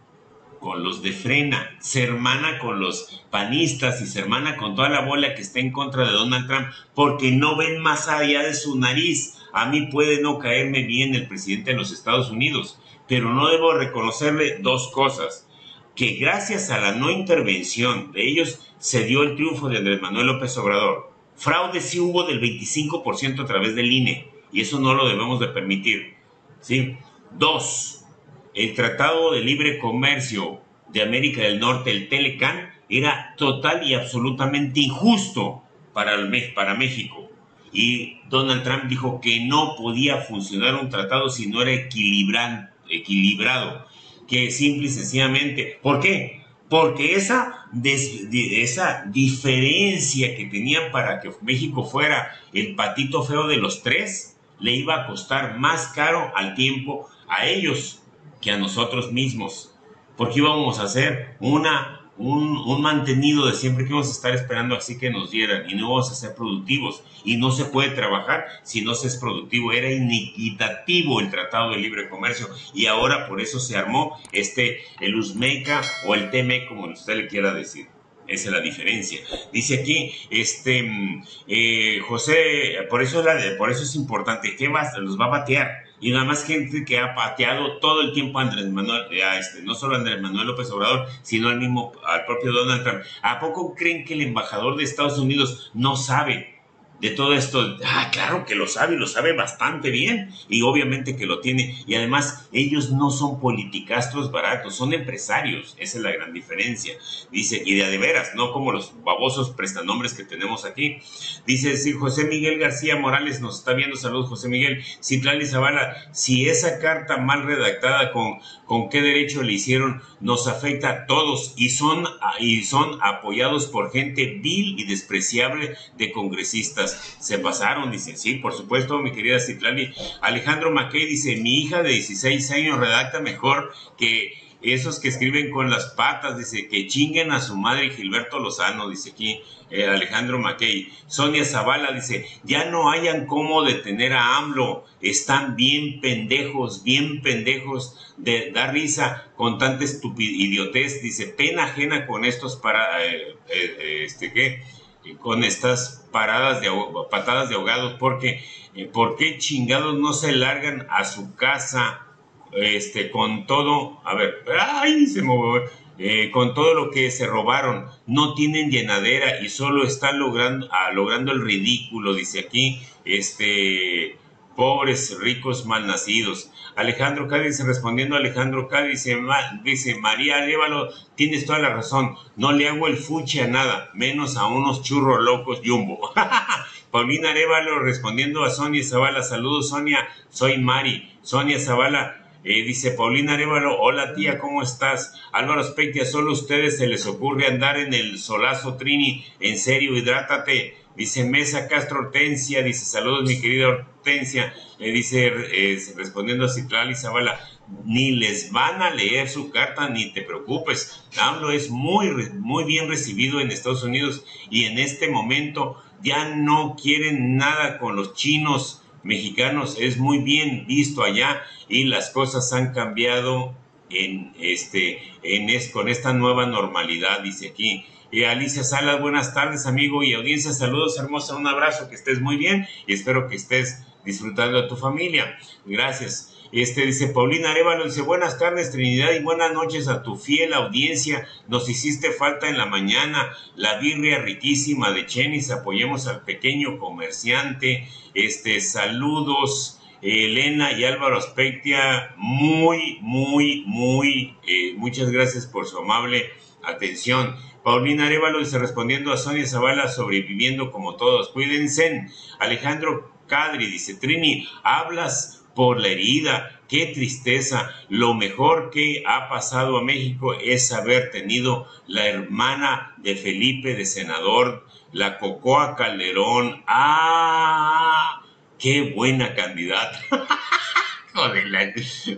con los de Frena, se hermana con los panistas y se hermana con toda la bola que está en contra de Donald Trump, porque no ven más allá de su nariz. A mí puede no caerme bien el presidente de los Estados Unidos, pero no debo reconocerle dos cosas, que gracias a la no intervención de ellos se dio el triunfo de Andrés Manuel López Obrador. Fraude sí hubo del veinticinco por ciento a través del I N E, y eso no lo debemos de permitir, ¿sí? Dos, el Tratado de Libre Comercio de América del Norte, el Telecan, era total y absolutamente injusto para, el, para México. Y Donald Trump dijo que no podía funcionar un tratado si no era equilibran, equilibrado, que simple y sencillamente. ¿Por qué? Porque esa, des, esa diferencia que tenían para que México fuera el patito feo de los tres, le iba a costar más caro al tiempo a ellos que a nosotros mismos, porque íbamos a hacer una, un, un mantenido de siempre que íbamos a estar esperando así que nos dieran y no íbamos a ser productivos, y no se puede trabajar si no se es productivo. Era inequitativo el Tratado de Libre Comercio, y ahora por eso se armó este, el USMECA o el T M E, como usted le quiera decir. Esa es la diferencia. Dice aquí, este, eh, José, por eso, es la, por eso es importante, ¿qué va, los va a batear? Y nada más gente que ha pateado todo el tiempo a Andrés Manuel, a este, no solo a Andrés Manuel López Obrador, sino al mismo, al propio Donald Trump. ¿A poco creen que el embajador de Estados Unidos no sabe de todo esto. Ah, claro que lo sabe, lo sabe bastante bien, y obviamente que lo tiene, y además ellos no son politicastros baratos, son empresarios, esa es la gran diferencia. Dice, y de a de veras, no como los babosos prestanombres que tenemos aquí. Dice, sí, José Miguel García Morales nos está viendo, saludos José Miguel. Citlali Zavala, si esa carta mal redactada, con, con qué derecho le hicieron, nos afecta a todos, y son, y son apoyados por gente vil y despreciable de congresistas. Se pasaron, dice, sí, por supuesto, mi querida Citlali. Alejandro Mackey dice, mi hija de dieciséis años redacta mejor que esos que escriben con las patas, dice, que chinguen a su madre Gilberto Lozano, dice aquí eh, Alejandro Mackey. Sonia Zavala dice, ya no hayan cómo detener a AMLO, están bien pendejos, bien pendejos, de dar risa con tanta idiotez, dice, pena ajena con estos para, eh, eh, este, ¿qué? con estas paradas de patadas de ahogados, porque eh, ¿por qué chingados no se largan a su casa este con todo? A ver, ay, se movió, eh, con todo lo que se robaron, no tienen llenadera y solo están logrando, ah, logrando el ridículo, dice aquí, este, pobres ricos malnacidos. Alejandro Cádiz, respondiendo a Alejandro Cádiz, dice, dice María Arévalo, tienes toda la razón, no le hago el fuchi a nada, menos a unos churros locos Jumbo. Paulina Arévalo respondiendo a Sonia Zavala, saludos Sonia, soy Mari. Sonia Zavala, eh, dice Paulina Arévalo, hola tía, ¿cómo estás? Álvaro Spectia, solo a ustedes se les ocurre andar en el solazo Trini, en serio, hidrátate. Dice Mesa Castro Hortensia, dice saludos mi querida Hortensia, le eh, dice eh, respondiendo a Citlali Zavala, ni les van a leer su carta, ni te preocupes. AMLO es muy, muy bien recibido en Estados Unidos y en este momento ya no quieren nada con los chinos mexicanos, es muy bien visto allá y las cosas han cambiado en este, en es, con esta nueva normalidad, dice aquí. Eh, Alicia Salas, buenas tardes amigo y audiencia, saludos hermosa, un abrazo, que estés muy bien y espero que estés disfrutando de tu familia, gracias. Este dice Paulina Arévalo, dice buenas tardes Trinidad y buenas noches a tu fiel audiencia, nos hiciste falta en la mañana, la birria riquísima de Chenis, apoyemos al pequeño comerciante, este saludos Elena y Álvaro Aspectia, muy, muy, muy, eh, muchas gracias por su amable atención. Paulina Arévalo dice respondiendo a Sonia Zavala, sobreviviendo como todos, cuídense. Alejandro Cadri dice, Trini, hablas por la herida, qué tristeza, lo mejor que ha pasado a México es haber tenido la hermana de Felipe de senador, la Cocoa Calderón, ah, qué buena candidata. Joder, la...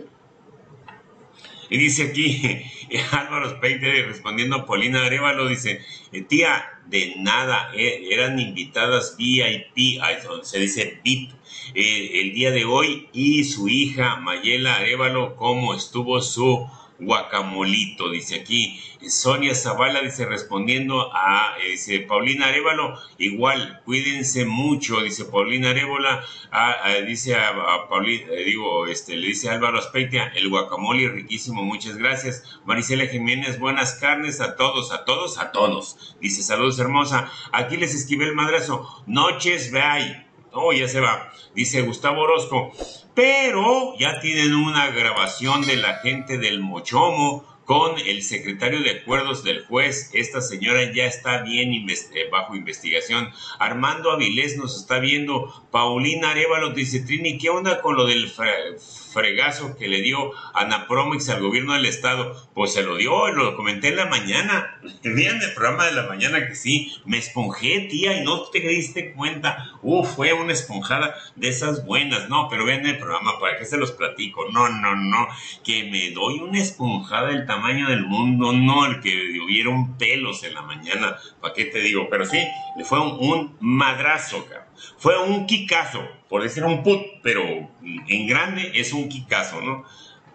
Y dice aquí, Álvaro Peite respondiendo a Paulina Arévalo, dice, tía, de nada, eh, eran invitadas V I P, ay, se dice V I P, eh, el día de hoy, y su hija Mayela Arévalo, cómo estuvo su guacamolito, dice aquí. Sonia Zavala dice respondiendo a eh, dice, Paulina Arévalo, igual, cuídense mucho, dice Paulina Arévalo, a, a, dice a, a Paulina, eh, digo, este, le dice Álvaro Aspectia, el guacamole riquísimo, muchas gracias. Marisela Jiménez, buenas carnes a todos, a todos, a todos, dice saludos hermosa. Aquí les escribe el madrazo, noches, bye. Oh, ya se va. Dice Gustavo Orozco, pero ya tienen una grabación de la gente del Mochomo con el secretario de acuerdos del juez. Esta señora ya está bien invest bajo investigación. Armando Avilés nos está viendo. Paulina Arévalo dice, Trini, ¿qué onda con lo del fre fregazo que le dio Anapromex al gobierno del estado? Pues se lo dio, lo comenté en la mañana. Vean el programa de la mañana que sí, me esponjé, tía, y no te diste cuenta. Uf, fue una esponjada de esas buenas. No, pero vean el programa, ¿para qué se los platico? No, no, no, que me doy una esponjada del tamaño del mundo, no, el que hubieron pelos en la mañana, ¿para qué te digo? Pero sí, le fue un, un madrazo, cabrón. Fue un quicazo, por decir un put, pero en grande es un quicazo, ¿no?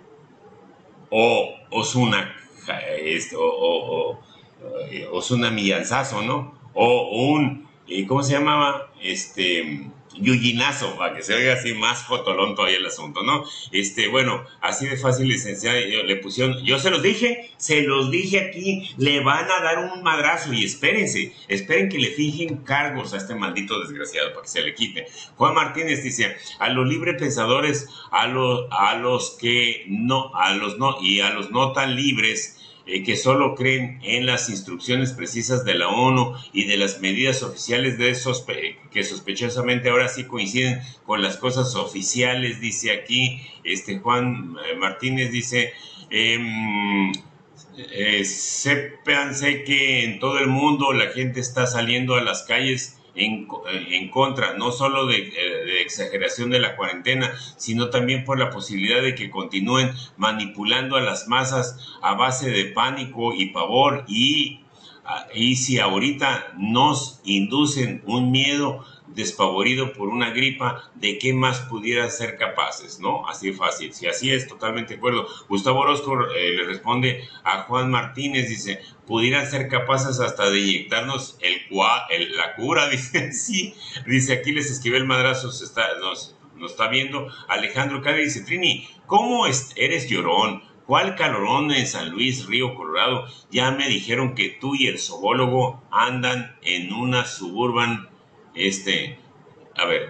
O Osuna, este, o, o, o Osuna Millanzazo, ¿no? O un, ¿cómo se llamaba? Este, Yuyinazo, para que se oiga así más fotolón todavía el asunto, ¿no? Este, bueno, así de fácil, licenciada, le pusieron, yo se los dije, se los dije aquí, le van a dar un madrazo y espérense, esperen que le fijen cargos a este maldito desgraciado para que se le quite. Juan Martínez dice, a los libre pensadores, a los, a los que no, a los no, y a los no tan libres, Eh, que solo creen en las instrucciones precisas de la ONU y de las medidas oficiales de sospe que sospechosamente ahora sí coinciden con las cosas oficiales, dice aquí este Juan Martínez, dice, eh, eh, sépanse que en todo el mundo la gente está saliendo a las calles En, en contra, no solo de, de exageración de la cuarentena, sino también por la posibilidad de que continúen manipulando a las masas a base de pánico y pavor, y, y si ahorita nos inducen un miedo despavorido por una gripa, ¿de qué más pudieran ser capaces? ¿No? Así de fácil. Si así es, totalmente de acuerdo. Gustavo Orozco eh, le responde a Juan Martínez, dice, pudieran ser capaces hasta de inyectarnos el, el la cura, dice, sí, dice, aquí les escribe el madrazo, se está, nos, nos está viendo. Alejandro Cádiz dice, Trini, ¿cómo es, eres llorón? ¿Cuál calorón en San Luis, Río Colorado? Ya me dijeron que tú y el zoólogo andan en una suburban. Este, a ver,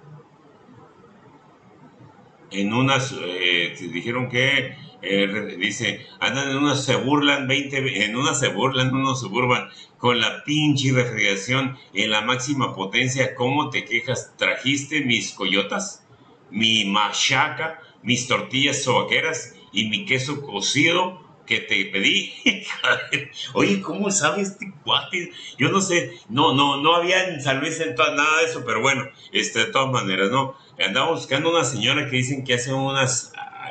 en unas, eh, dijeron que, eh, dice, andan en unas, se burlan, veinte, en unas se burlan, unos suburban, con la pinche refrigeración en la máxima potencia. ¿Cómo te quejas? ¿Trajiste mis coyotas, mi machaca, mis tortillas sobaqueras y mi queso cocido que te pedí? Oye, ¿cómo sabe este cuate? Yo no sé, no, no, no había en San Luis en toda, nada de eso, pero bueno, este, de todas maneras, ¿no? Andaba buscando una señora que dicen que hace unas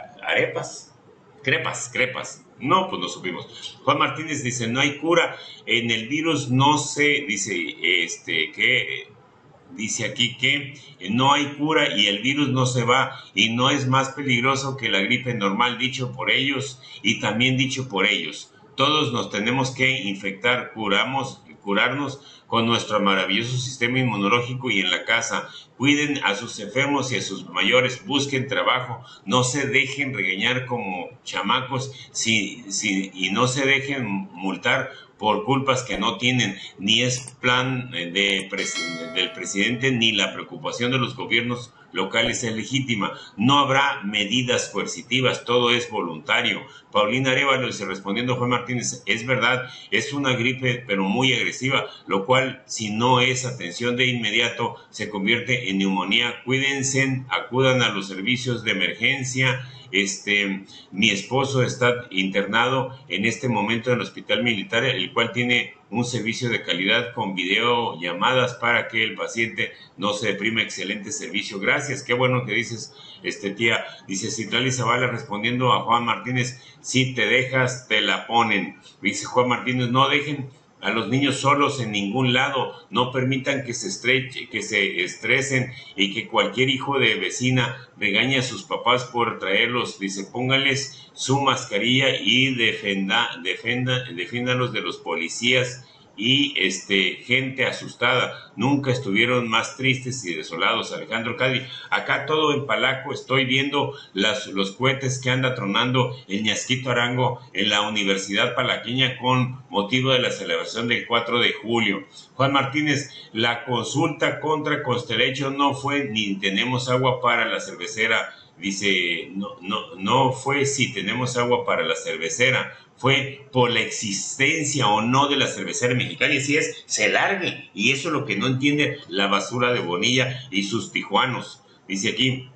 arepas, crepas, crepas. No, pues no supimos. Juan Martínez dice, no hay cura, en el virus no se, dice, este, que... Dice aquí que no hay cura y el virus no se va y no es más peligroso que la gripe normal, dicho por ellos y también dicho por ellos. Todos nos tenemos que infectar, curamos, curarnos con nuestro maravilloso sistema inmunológico y en la casa. Cuiden a sus enfermos y a sus mayores, busquen trabajo, no se dejen regañar como chamacos si, si, y no se dejen multar por culpas que no tienen, ni es plan de pres del presidente ni la preocupación de los gobiernos locales es legítima. No habrá medidas coercitivas, todo es voluntario. Paulina Arevalo dice, respondiendo a Juan Martínez, es verdad, es una gripe pero muy agresiva, lo cual si no es atención de inmediato se convierte en neumonía. Cuídense, acudan a los servicios de emergencia. Este, mi esposo está internado en este momento en el hospital militar, el cual tiene un servicio de calidad con videollamadas para que el paciente no se deprime. Excelente servicio, gracias, qué bueno que dices, este tía. Dice Citlali Zavala respondiendo a Juan Martínez, si te dejas te la ponen. Dice Juan Martínez, no dejen a los niños solos en ningún lado, no permitan que se estreche, que se estresen y que cualquier hijo de vecina regañe a sus papás por traerlos. Dice, pónganles su mascarilla y defenda, defenda, defiéndanlos de los policías y este, gente asustada. Nunca estuvieron más tristes y desolados. Alejandro Cádiz, acá todo en Palaco, estoy viendo las, los cohetes que anda tronando el Ñasquito Arango en la Universidad Palaqueña con motivo de la celebración del cuatro de julio. Juan Martínez, la consulta contra Constellation no fue ni tenemos agua para la cervecera. Dice, no, no, no fue si tenemos agua para la cervecera, fue por la existencia o no de la cervecera mexicana, y si es, se largue, y eso es lo que no entiende la basura de Bonilla y sus tijuanos. Dice aquí,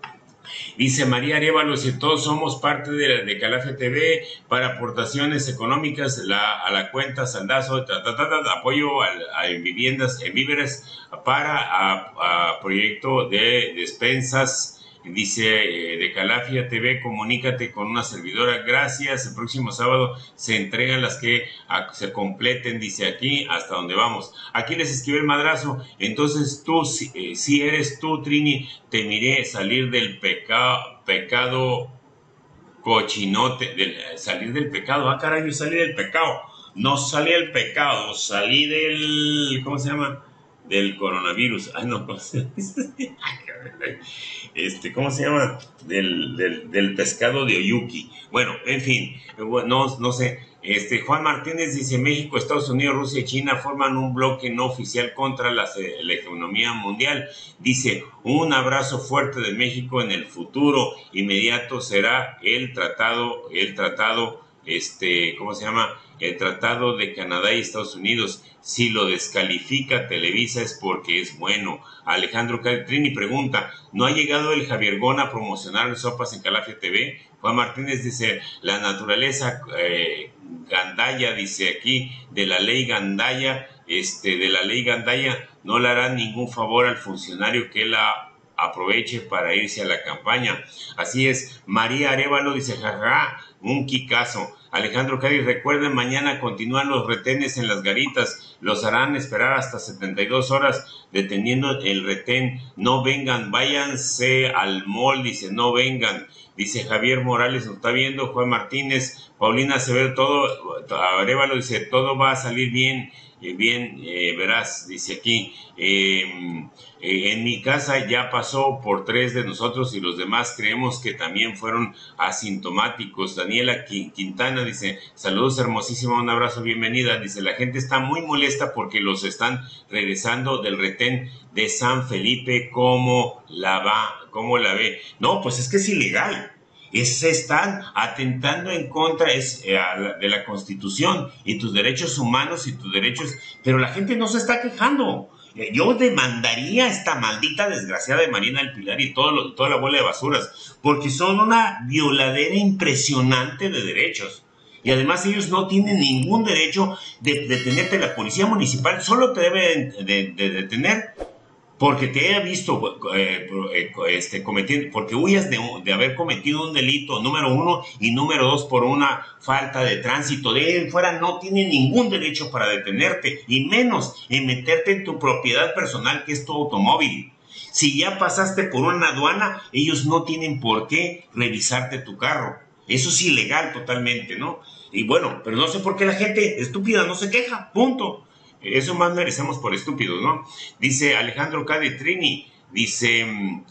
dice María Arevalo, si todos somos parte de, de Calafia T V para aportaciones económicas la, a la cuenta Saldazo, ta, ta, ta, ta, apoyo a, a viviendas, en víveres para a, a proyecto de despensas. Dice eh, de Calafia T V, comunícate con una servidora, gracias. El próximo sábado se entregan las que a, se completen, dice aquí, hasta donde vamos. Aquí les escribe el madrazo. Entonces tú, si, eh, si eres tú, Trini, te miré salir del peca, pecado cochinote, del, salir del pecado. Ah, caray, yo salí del pecado. No salí del pecado, salí del, ¿cómo se llama? del coronavirus. Ay, no, este, ¿cómo se llama? Del, del, del pescado de Oyuki. Bueno, en fin, no, no sé. Este, Juan Martínez dice, México, Estados Unidos, Rusia y China forman un bloque no oficial contra la, la economía mundial. Dice, un abrazo fuerte de México. En el futuro inmediato será el tratado, el tratado, este, ¿cómo se llama? El tratado de Canadá y Estados Unidos. Si lo descalifica Televisa es porque es bueno. Alejandro Trini pregunta, ¿no ha llegado el Javier Gón a promocionar sopas en Calafia T V? Juan Martínez dice, la naturaleza eh, Gandaya, dice aquí, de la ley Gandaya, este, de la ley Gandaya, no le hará ningún favor al funcionario que la aproveche para irse a la campaña. Así es. María Arevalo dice, jaja, un quicazo. Alejandro Cádiz, recuerden, mañana continúan los retenes en las garitas, los harán esperar hasta setenta y dos horas deteniendo el retén. No vengan, váyanse al mall, dice, no vengan. Dice Javier Morales, nos está viendo. Juan Martínez, Paulina Acevedo, todo, Arevalo dice, todo va a salir bien, eh, bien, eh, verás, dice aquí, eh, eh, en mi casa ya pasó por tres de nosotros y los demás creemos que también fueron asintomáticos. Daniela Quintana dice, saludos hermosísima, un abrazo, bienvenida. Dice, la gente está muy molesta porque los están regresando del retén de San Felipe. ¿Cómo la va? ¿Cómo la ve? No, pues es que es ilegal. Es, están atentando en contra es, eh, de la Constitución y tus derechos humanos y tus derechos, pero la gente no se está quejando. Yo demandaría a esta maldita desgraciada de Marina del Pilar y todo lo, toda la bola de basuras, porque son una violadera impresionante de derechos. Y además ellos no tienen ningún derecho de detenerte. La policía municipal solo te debe de, de, de detener porque te haya visto eh, este, cometiendo, porque huyas de, de haber cometido un delito, número uno, y número dos, por una falta de tránsito. De ahí fuera no tiene ningún derecho para detenerte, y menos en meterte en tu propiedad personal, que es tu automóvil. Si ya pasaste por una aduana, ellos no tienen por qué revisarte tu carro. Eso es ilegal totalmente, ¿no? Y bueno, pero no sé por qué la gente estúpida no se queja, punto. Eso más merecemos por estúpidos, ¿no? Dice Alejandro K. de Trini, dice,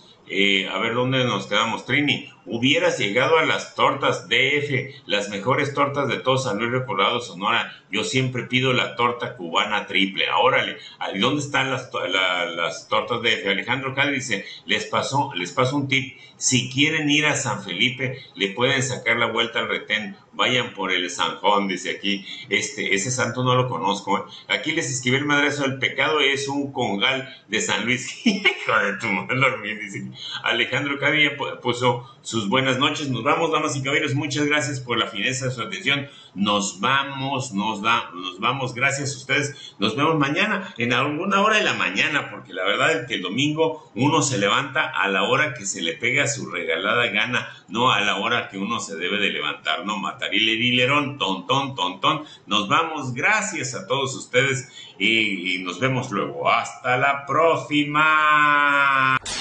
eh, a ver dónde nos quedamos, Trini. Hubieras llegado a las tortas D F, las mejores tortas de todo San Luis Colorado, Sonora. Yo siempre pido la torta cubana triple. Órale, ¿y dónde están las, la, las tortas D F? Alejandro K. dice, les paso, les paso un tip. Si quieren ir a San Felipe, le pueden sacar la vuelta al retén. Vayan por el Sanjón, dice aquí. Este, ese santo no lo conozco, ¿eh? Aquí les escribí el madrazo. El pecado es un congal de San Luis. Hijo de tu madre, dice Alejandro K. puso sus buenas noches. Nos vamos, damas y caballeros. Muchas gracias por la fineza de su atención. Nos vamos, nos, da, nos vamos. Gracias a ustedes. Nos vemos mañana en alguna hora de la mañana, porque la verdad es que el domingo uno se levanta a la hora que se le pega su regalada gana, no a la hora que uno se debe de levantar, no matarile dilerón, tontón, tontón. Nos vamos, gracias a todos ustedes y, y nos vemos luego. Hasta la próxima.